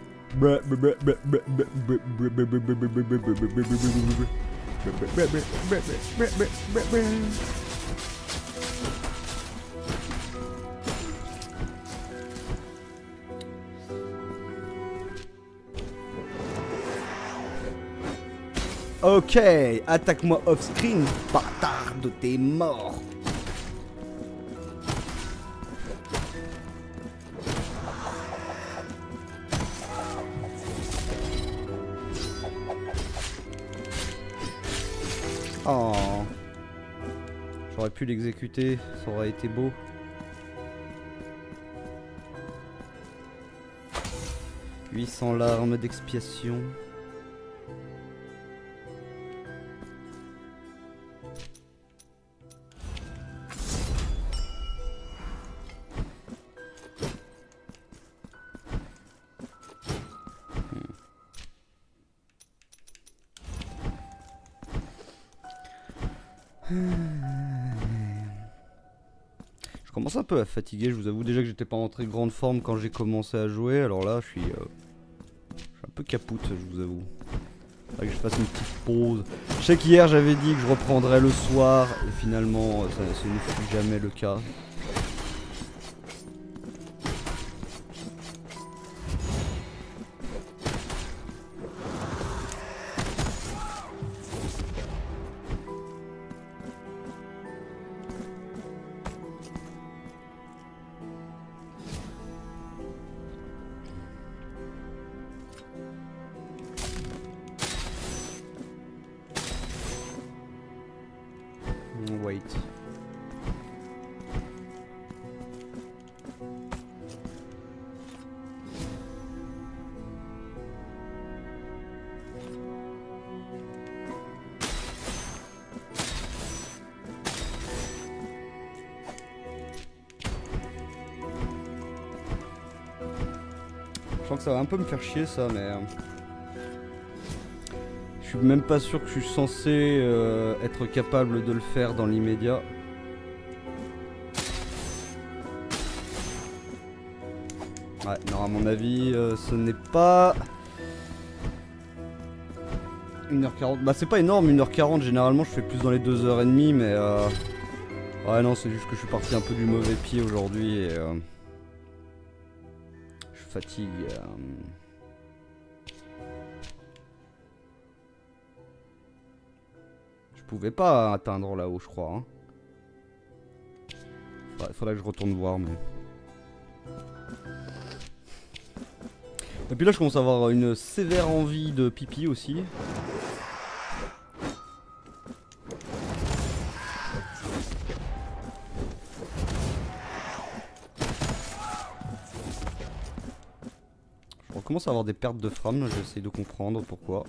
Ok, attaque-moi off-screen, bâtarde, t'es mort. Oh. J'aurais pu l'exécuter, ça aurait été beau. « 800 larmes d'expiation. » Je commence un peu à fatiguer, je vous avoue déjà que j'étais pas en très grande forme quand j'ai commencé à jouer, alors là je suis un peu capoute, je vous avoue. Faudrait que je fasse une petite pause. Je sais qu'hier j'avais dit que je reprendrais le soir, et finalement ce ne fut jamais le cas. Wait. Je crois que ça va un peu me faire chier ça, mais je suis même pas sûr que je suis censé être capable de le faire dans l'immédiat. Ouais, non, à mon avis, ce n'est pas 1h40. Bah, c'est pas énorme, 1h40. Généralement, je fais plus dans les 2h30, mais ouais, non, c'est juste que je suis parti un peu du mauvais pied aujourd'hui et je fatigue. Je pouvais pas atteindre là-haut, je crois. Hein. Faudrait que je retourne voir, mais. Et puis là, je commence à avoir une sévère envie de pipi aussi. Je recommence à avoir des pertes de frames, j'essaie de comprendre pourquoi.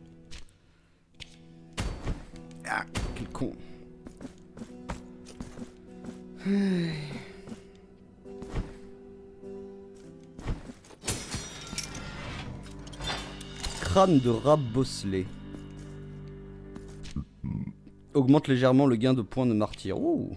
Ah, quel con. Crâne de rat bosselé. Augmente légèrement le gain de points de martyr. Ouh.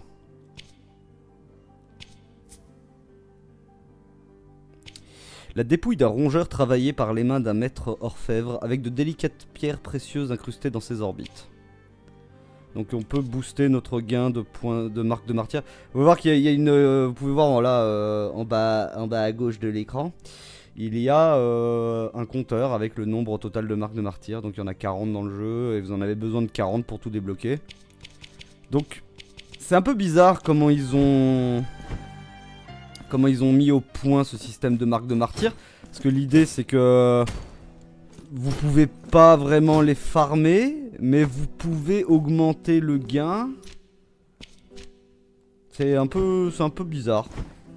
La dépouille d'un rongeur travaillé par les mains d'un maître orfèvre avec de délicates pierres précieuses incrustées dans ses orbites. Donc on peut booster notre gain de points de marque de martyr. Vous pouvez voir qu'il y a une... vous pouvez voir là en bas à gauche de l'écran. Il y a un compteur avec le nombre total de marques de martyr. Donc il y en a 40 dans le jeu et vous en avez besoin de 40 pour tout débloquer. Donc c'est un peu bizarre comment ils ont mis au point ce système de marques de martyr. Parce que l'idée c'est que vous pouvez pas vraiment les farmer, mais vous pouvez augmenter le gain. C'est un peu bizarre.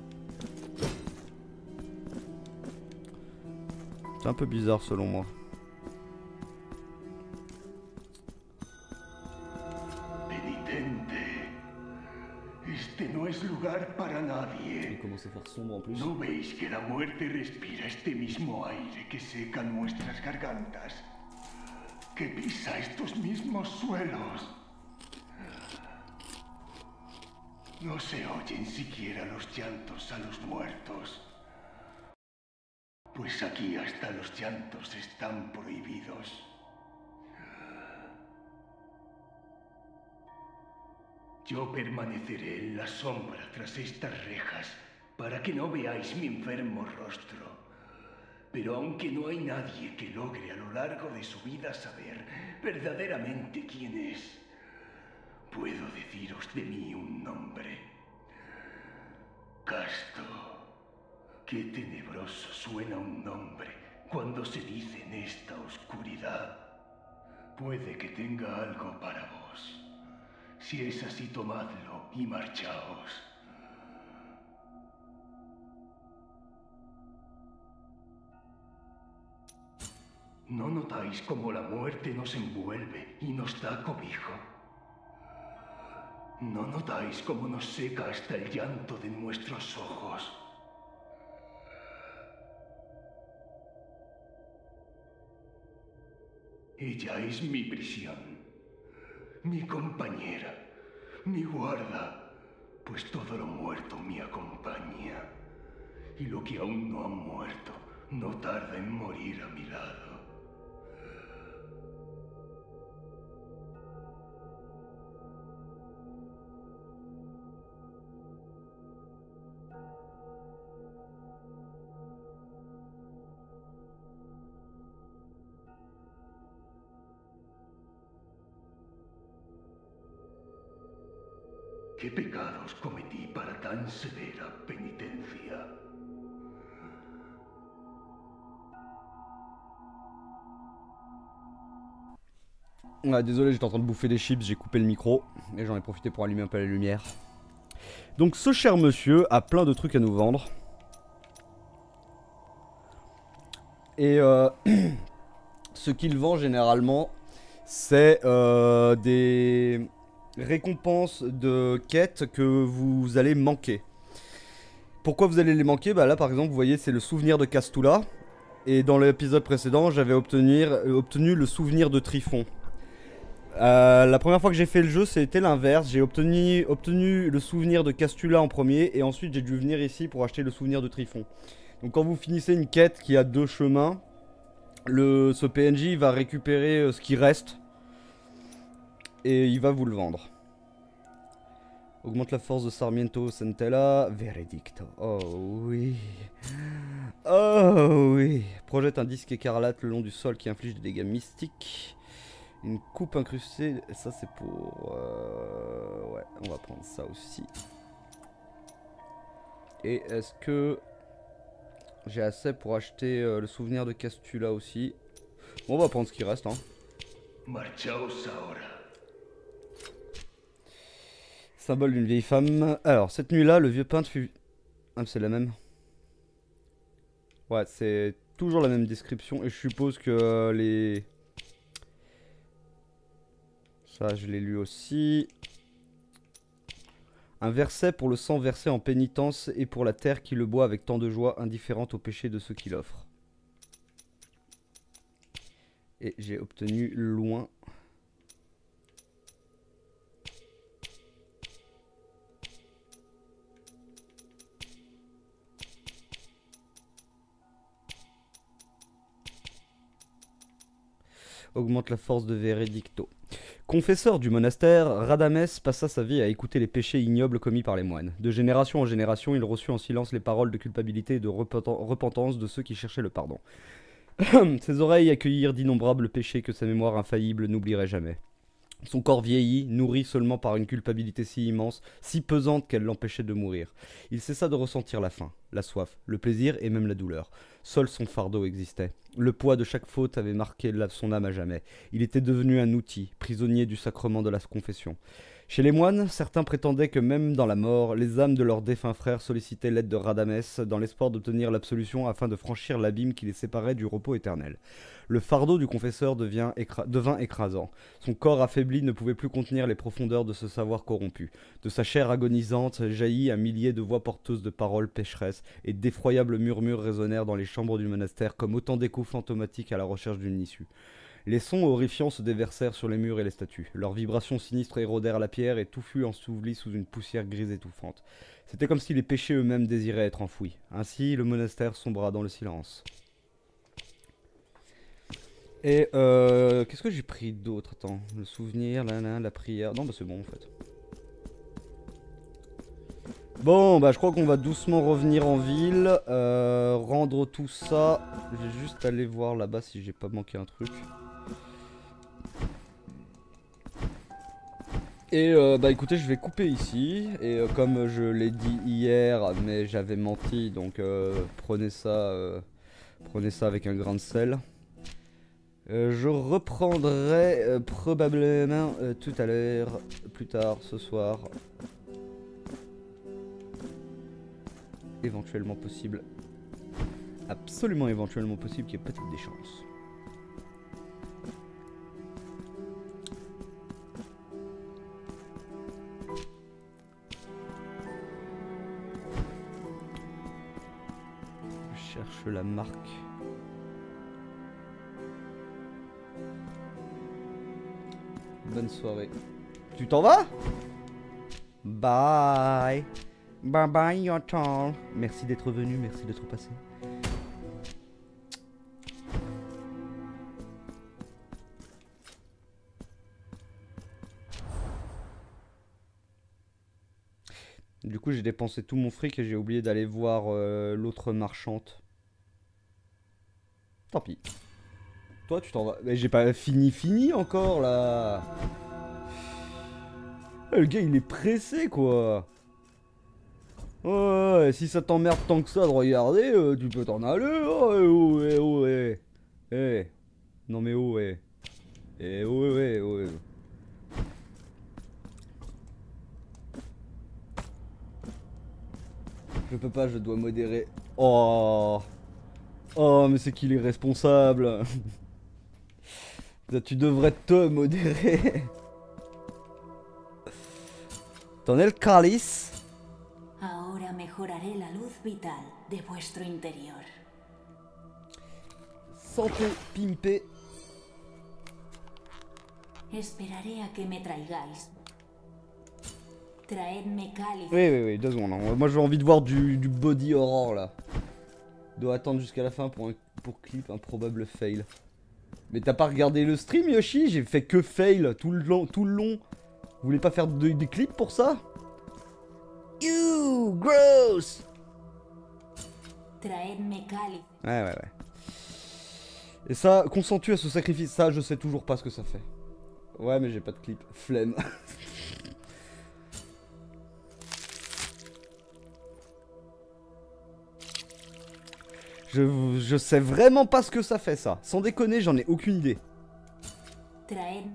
C'est un peu bizarre selon moi. Penitente, este no es lugar para nadie. Il commence à faire sombre en plus. ¿No veis que la muerte respira este mismo aire que seca nuestras gargantas? Que pisa estos mismos suelos. No se oyen siquiera los llantos a los muertos. Pues aquí hasta los llantos están prohibidos. Yo permaneceré en la sombra tras estas rejas para que no veáis mi enfermo rostro. Pero aunque no hay nadie que logre a lo largo de su vida saber verdaderamente quién es, puedo deciros de mí un nombre. Casto. Qué tenebroso suena un nombre cuando se dice en esta oscuridad. Puede que tenga algo para vos. Si es así, tomadlo y marchaos. ¿No notáis cómo la muerte nos envuelve y nos da cobijo? ¿No notáis cómo nos seca hasta el llanto de nuestros ojos? Ella es mi prisión, mi compañera, mi guarda, pues todo lo muerto me acompaña. Y lo que aún no ha muerto no tarda en morir a mi lado. ¿Qué pecados cometí para tan severa penitencia? Ouais, désolé, j'étais en train de bouffer des chips, j'ai coupé le micro et j'en ai profité pour allumer un peu la lumière. Donc ce cher monsieur a plein de trucs à nous vendre. Et ce qu'il vend généralement, c'est des récompenses de quêtes que vous allez manquer. Pourquoi vous allez les manquer? Bah là par exemple vous voyez c'est le souvenir de Castula. Et dans l'épisode précédent j'avais obtenu le souvenir de Tryphon. La première fois que j'ai fait le jeu c'était l'inverse. J'ai obtenu le souvenir de Castula en premier. Et ensuite j'ai dû venir ici pour acheter le souvenir de Tryphon. Donc quand vous finissez une quête qui a deux chemins, ce PNJ va récupérer ce qui reste. Et il va vous le vendre. Augmente la force de Sarmiento Centella. Veredicto. Oh oui. Oh oui. Projette un disque écarlate le long du sol qui inflige des dégâts mystiques. Une coupe incrustée. Ça c'est pour... Ouais, on va prendre ça aussi. Et est-ce que... j'ai assez pour acheter le souvenir de Castula aussi? Bon, on va prendre ce qui reste. Hein. Symbole d'une vieille femme. Alors, cette nuit-là, le vieux peintre fut... Ah, c'est la même. Ouais, c'est toujours la même description. Et je suppose que les... Ça, je l'ai lu aussi. Un verset pour le sang versé en pénitence et pour la terre qui le boit avec tant de joie, indifférente au péché de ceux qui l'offrent. Et j'ai obtenu loin. Augmente la force de Veredicto. Confesseur du monastère, Radamès passa sa vie à écouter les péchés ignobles commis par les moines. De génération en génération, il reçut en silence les paroles de culpabilité et de repentance de ceux qui cherchaient le pardon. Ses oreilles accueillirent d'innombrables péchés que sa mémoire infaillible n'oublierait jamais. Son corps vieillit, nourri seulement par une culpabilité si immense, si pesante qu'elle l'empêchait de mourir. Il cessa de ressentir la faim, la soif, le plaisir et même la douleur. Seul son fardeau existait. Le poids de chaque faute avait marqué son âme à jamais. Il était devenu un outil, prisonnier du sacrement de la confession. Chez les moines, certains prétendaient que même dans la mort, les âmes de leurs défunts frères sollicitaient l'aide de Radamès dans l'espoir d'obtenir l'absolution afin de franchir l'abîme qui les séparait du repos éternel. Le fardeau du confesseur devint écrasant. Son corps affaibli ne pouvait plus contenir les profondeurs de ce savoir corrompu. De sa chair agonisante jaillit un millier de voix porteuses de paroles pécheresses, et d'effroyables murmures résonnèrent dans les chambres du monastère comme autant d'échos fantomatiques à la recherche d'une issue. Les sons horrifiants se déversèrent sur les murs et les statues. Leurs vibrations sinistres érodèrent la pierre et tout fut ensevelie sous une poussière grise étouffante. C'était comme si les péchés eux-mêmes désiraient être enfouis. Ainsi, le monastère sombra dans le silence. Et qu'est-ce que j'ai pris d'autre? Attends, le souvenir, la prière... Non, bah c'est bon en fait. Bon, bah je crois qu'on va doucement revenir en ville, rendre tout ça. Je vais juste aller voir là-bas si j'ai pas manqué un truc. Et bah écoutez, je vais couper ici. Et comme je l'ai dit hier, mais j'avais menti, donc prenez ça avec un grain de sel. Je reprendrai probablement tout à l'heure, plus tard ce soir. Éventuellement possible. Absolument éventuellement possible qu'il y ait peut-être des chances. Je cherche la marque. Bonne soirée. Tu t'en vas? Bye. Bye bye, Yotal. Merci d'être venu, merci d'être passé. Du coup, j'ai dépensé tout mon fric et j'ai oublié d'aller voir l'autre marchande. Tant pis. Toi, tu t'en vas. Mais j'ai pas fini encore là. Le gars, il est pressé quoi. Ouais, si ça t'emmerde tant que ça de regarder, tu peux t'en aller. Oh, ouais. Non mais oh, ouais. Ouais. Je peux pas, je dois modérer. Oh, mais c'est qu'il est responsable. Tu devrais te modérer. T'en es le calice. Ahora mejoraré la luz vital de vuestro interior. Santé, pimpé. Esperaré a que me traigáis. Traedme cáliz. Oui, 2 secondes. Hein. Moi j'ai envie de voir du body horror là. Dois attendre jusqu'à la fin pour clip improbable fail. Mais t'as pas regardé le stream Yoshi? J'ai fait que fail tout le long. Vous voulez pas faire des clips pour ça? You gross. Traedme cáliz. Ouais. Et ça, consens-tu à ce sacrifice? Ça, je sais toujours pas ce que ça fait. Ouais, mais j'ai pas de clip. Flemme. Je sais vraiment pas ce que ça fait, ça. Sans déconner, j'en ai aucune idée. Traedme.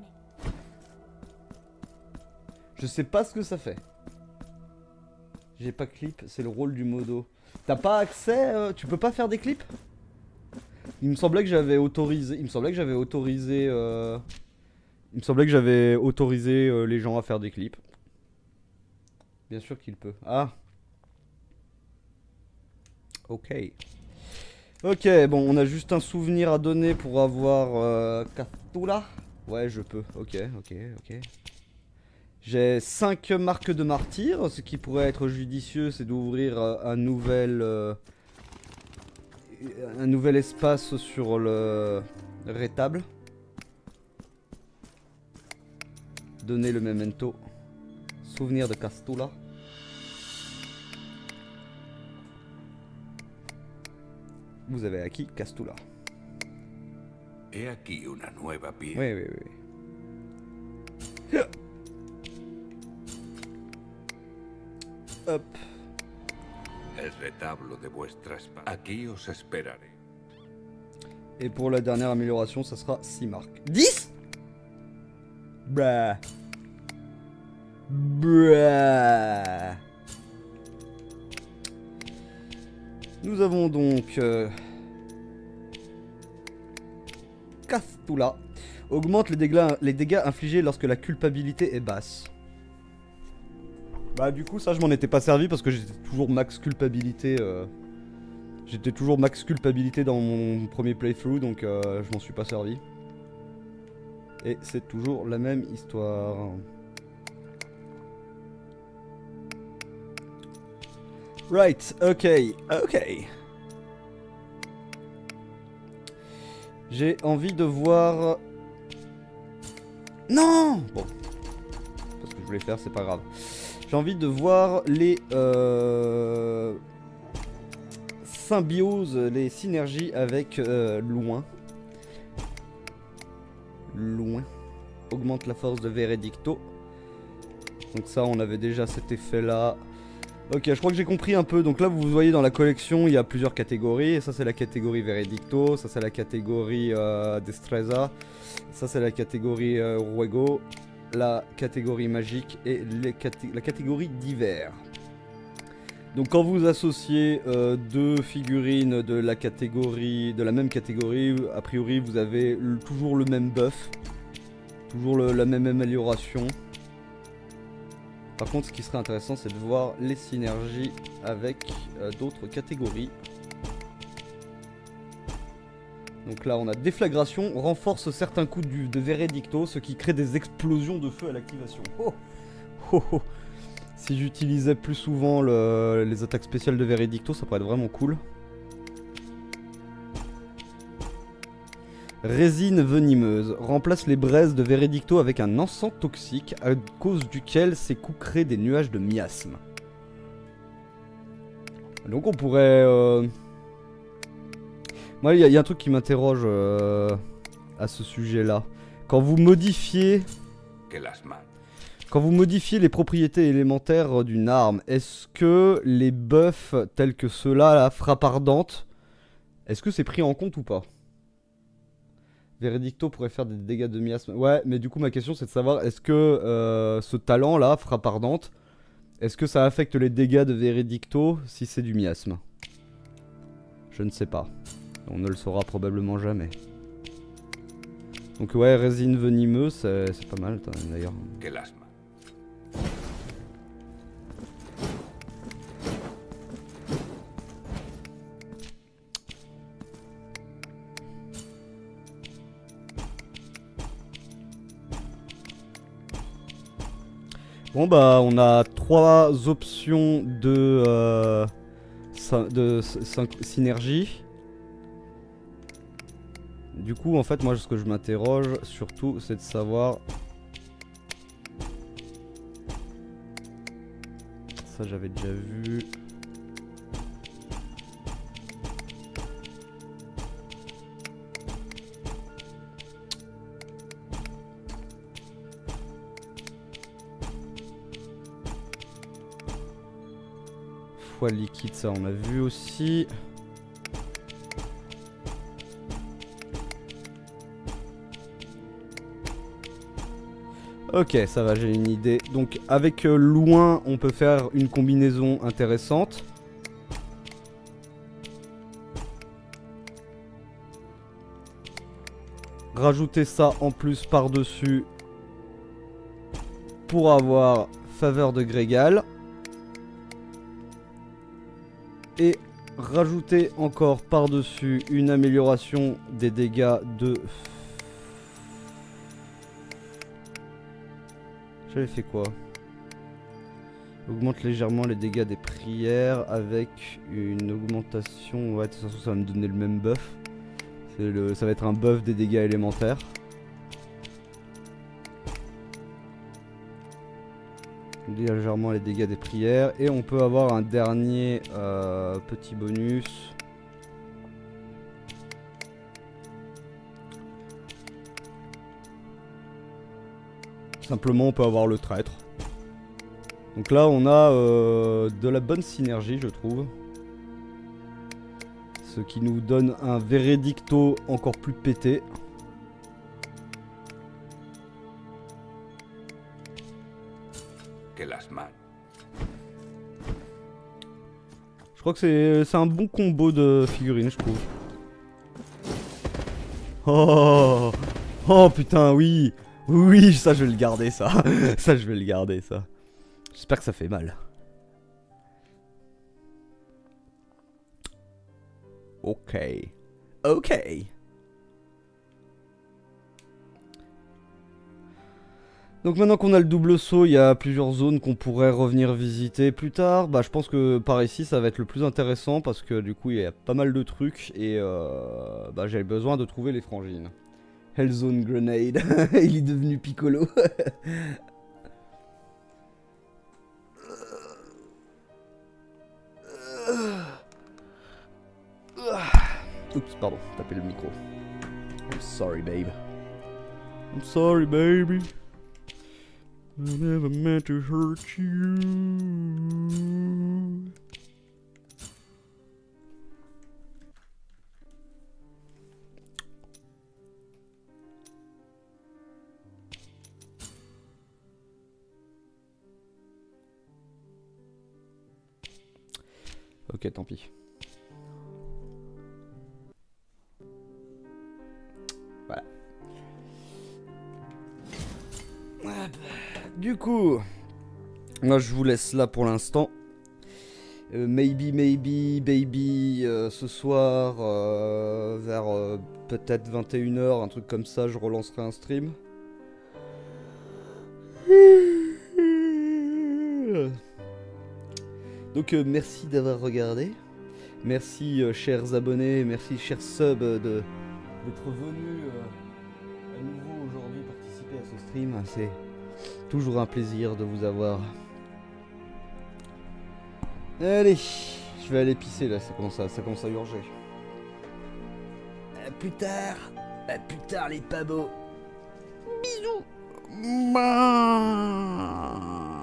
Je sais pas ce que ça fait. J'ai pas de clip, c'est le rôle du modo. T'as pas accès, tu peux pas faire des clips? Il me semblait que j'avais autorisé. Les gens à faire des clips. Bien sûr qu'il peut. Ah. Ok. Ok, bon, on a juste un souvenir à donner pour avoir Cthulhu. Ouais, je peux. Ok. J'ai 5 marques de martyrs. Ce qui pourrait être judicieux, c'est d'ouvrir un nouvel espace sur le rétable. Donner le memento. Souvenir de Cthulhu. Vous avez acquis Cthulhu. He aquí una nueva piel. Oui. Hop. El retablo de vuestra espada. Aquí os esperaré. Et pour la dernière amélioration, ça sera 6 marques. 10 Bruh. Nous avons donc Cthulhu. Augmente les dégâts infligés lorsque la culpabilité est basse. Bah du coup ça je m'en étais pas servi parce que j'étais toujours max culpabilité. Dans mon premier playthrough, donc je m'en suis pas servi. Et c'est toujours la même histoire. Right, ok. J'ai envie de voir... Non! Bon. C'est ce que je voulais faire, c'est pas grave. J'ai envie de voir les... symbioses, les synergies avec Loin. Augmente la force de Veredicto. Donc ça, on avait déjà cet effet-là. Ok, je crois que j'ai compris un peu. Donc là, vous voyez dans la collection, il y a plusieurs catégories. Et ça, c'est la catégorie Veredicto. Ça, c'est la catégorie Destreza. Ça, c'est la catégorie Ruego. La catégorie magique et la catégorie divers. Donc quand vous associez deux figurines de la même catégorie, a priori vous avez toujours le même buff, toujours la même amélioration. Par contre, ce qui serait intéressant, c'est de voir les synergies avec d'autres catégories. Donc là, on a déflagration, renforce certains coups de Veredicto, ce qui crée des explosions de feu à l'activation. Oh, oh, oh. Si j'utilisais plus souvent les attaques spéciales de Veredicto, ça pourrait être vraiment cool. Résine venimeuse. Remplace les braises de Veredicto avec un encens toxique à cause duquel ces coups créent des nuages de miasmes. Donc on pourrait... Moi, il y a un truc qui m'interroge à ce sujet-là. Quand vous modifiez... Quand vous modifiez les propriétés élémentaires d'une arme, est-ce que les buffs tels que ceux-là, la frappe ardente, est-ce que c'est pris en compte ou pas? Veredicto pourrait faire des dégâts de miasme. Ouais, mais du coup ma question c'est de savoir, est-ce que ce talent-là, frappe ardente, est-ce que ça affecte les dégâts de Veredicto si c'est du miasme? Je ne sais pas. On ne le saura probablement jamais. Donc ouais, résine venimeuse, c'est pas mal d'ailleurs. Bon bah on a 3 options de synergie. Du coup en fait moi ce que je m'interroge surtout c'est de savoir... Ça j'avais déjà vu... Liquide, ça on a vu aussi. Ok, ça va, j'ai une idée. Donc avec loin, on peut faire une combinaison intéressante. Rajouter ça en plus par-dessus pour avoir faveur de Grégal. Et rajouter encore par-dessus une amélioration des dégâts de... J'avais fait quoi? Augmente légèrement les dégâts des prières avec une augmentation... Ouais, de toute façon ça va me donner le même buff. Ça va être un buff des dégâts élémentaires. Légèrement les dégâts des prières. Et on peut avoir un dernier petit bonus. Simplement on peut avoir le traître. Donc là on a de la bonne synergie je trouve. Ce qui nous donne un Veredicto encore plus pété. Je crois que c'est un bon combo de figurines, je trouve. Oh, oh putain, oui. Oui, ça je vais le garder, ça. Ça je vais le garder, ça. J'espère que ça fait mal. Ok. Ok. Donc maintenant qu'on a le double saut, il y a plusieurs zones qu'on pourrait revenir visiter plus tard. Bah je pense que par ici ça va être le plus intéressant parce que du coup il y a pas mal de trucs et bah j'avais besoin de trouver les frangines. Hellzone Grenade, il est devenu Piccolo. Oups, pardon, tapez le micro. I'm sorry babe. I'm sorry baby. I never meant to hurt you. Ok, tant pis. Voilà. Du coup, moi je vous laisse là pour l'instant. Maybe, baby, ce soir, vers peut-être 21 h, un truc comme ça, je relancerai un stream. Donc merci d'avoir regardé. Merci chers abonnés, merci chers subs d'être venus à nouveau aujourd'hui participer à ce stream. C'est toujours un plaisir de vous avoir. Allez, je vais aller pisser là, ça commence à urger. À plus tard les pabos. Bisous.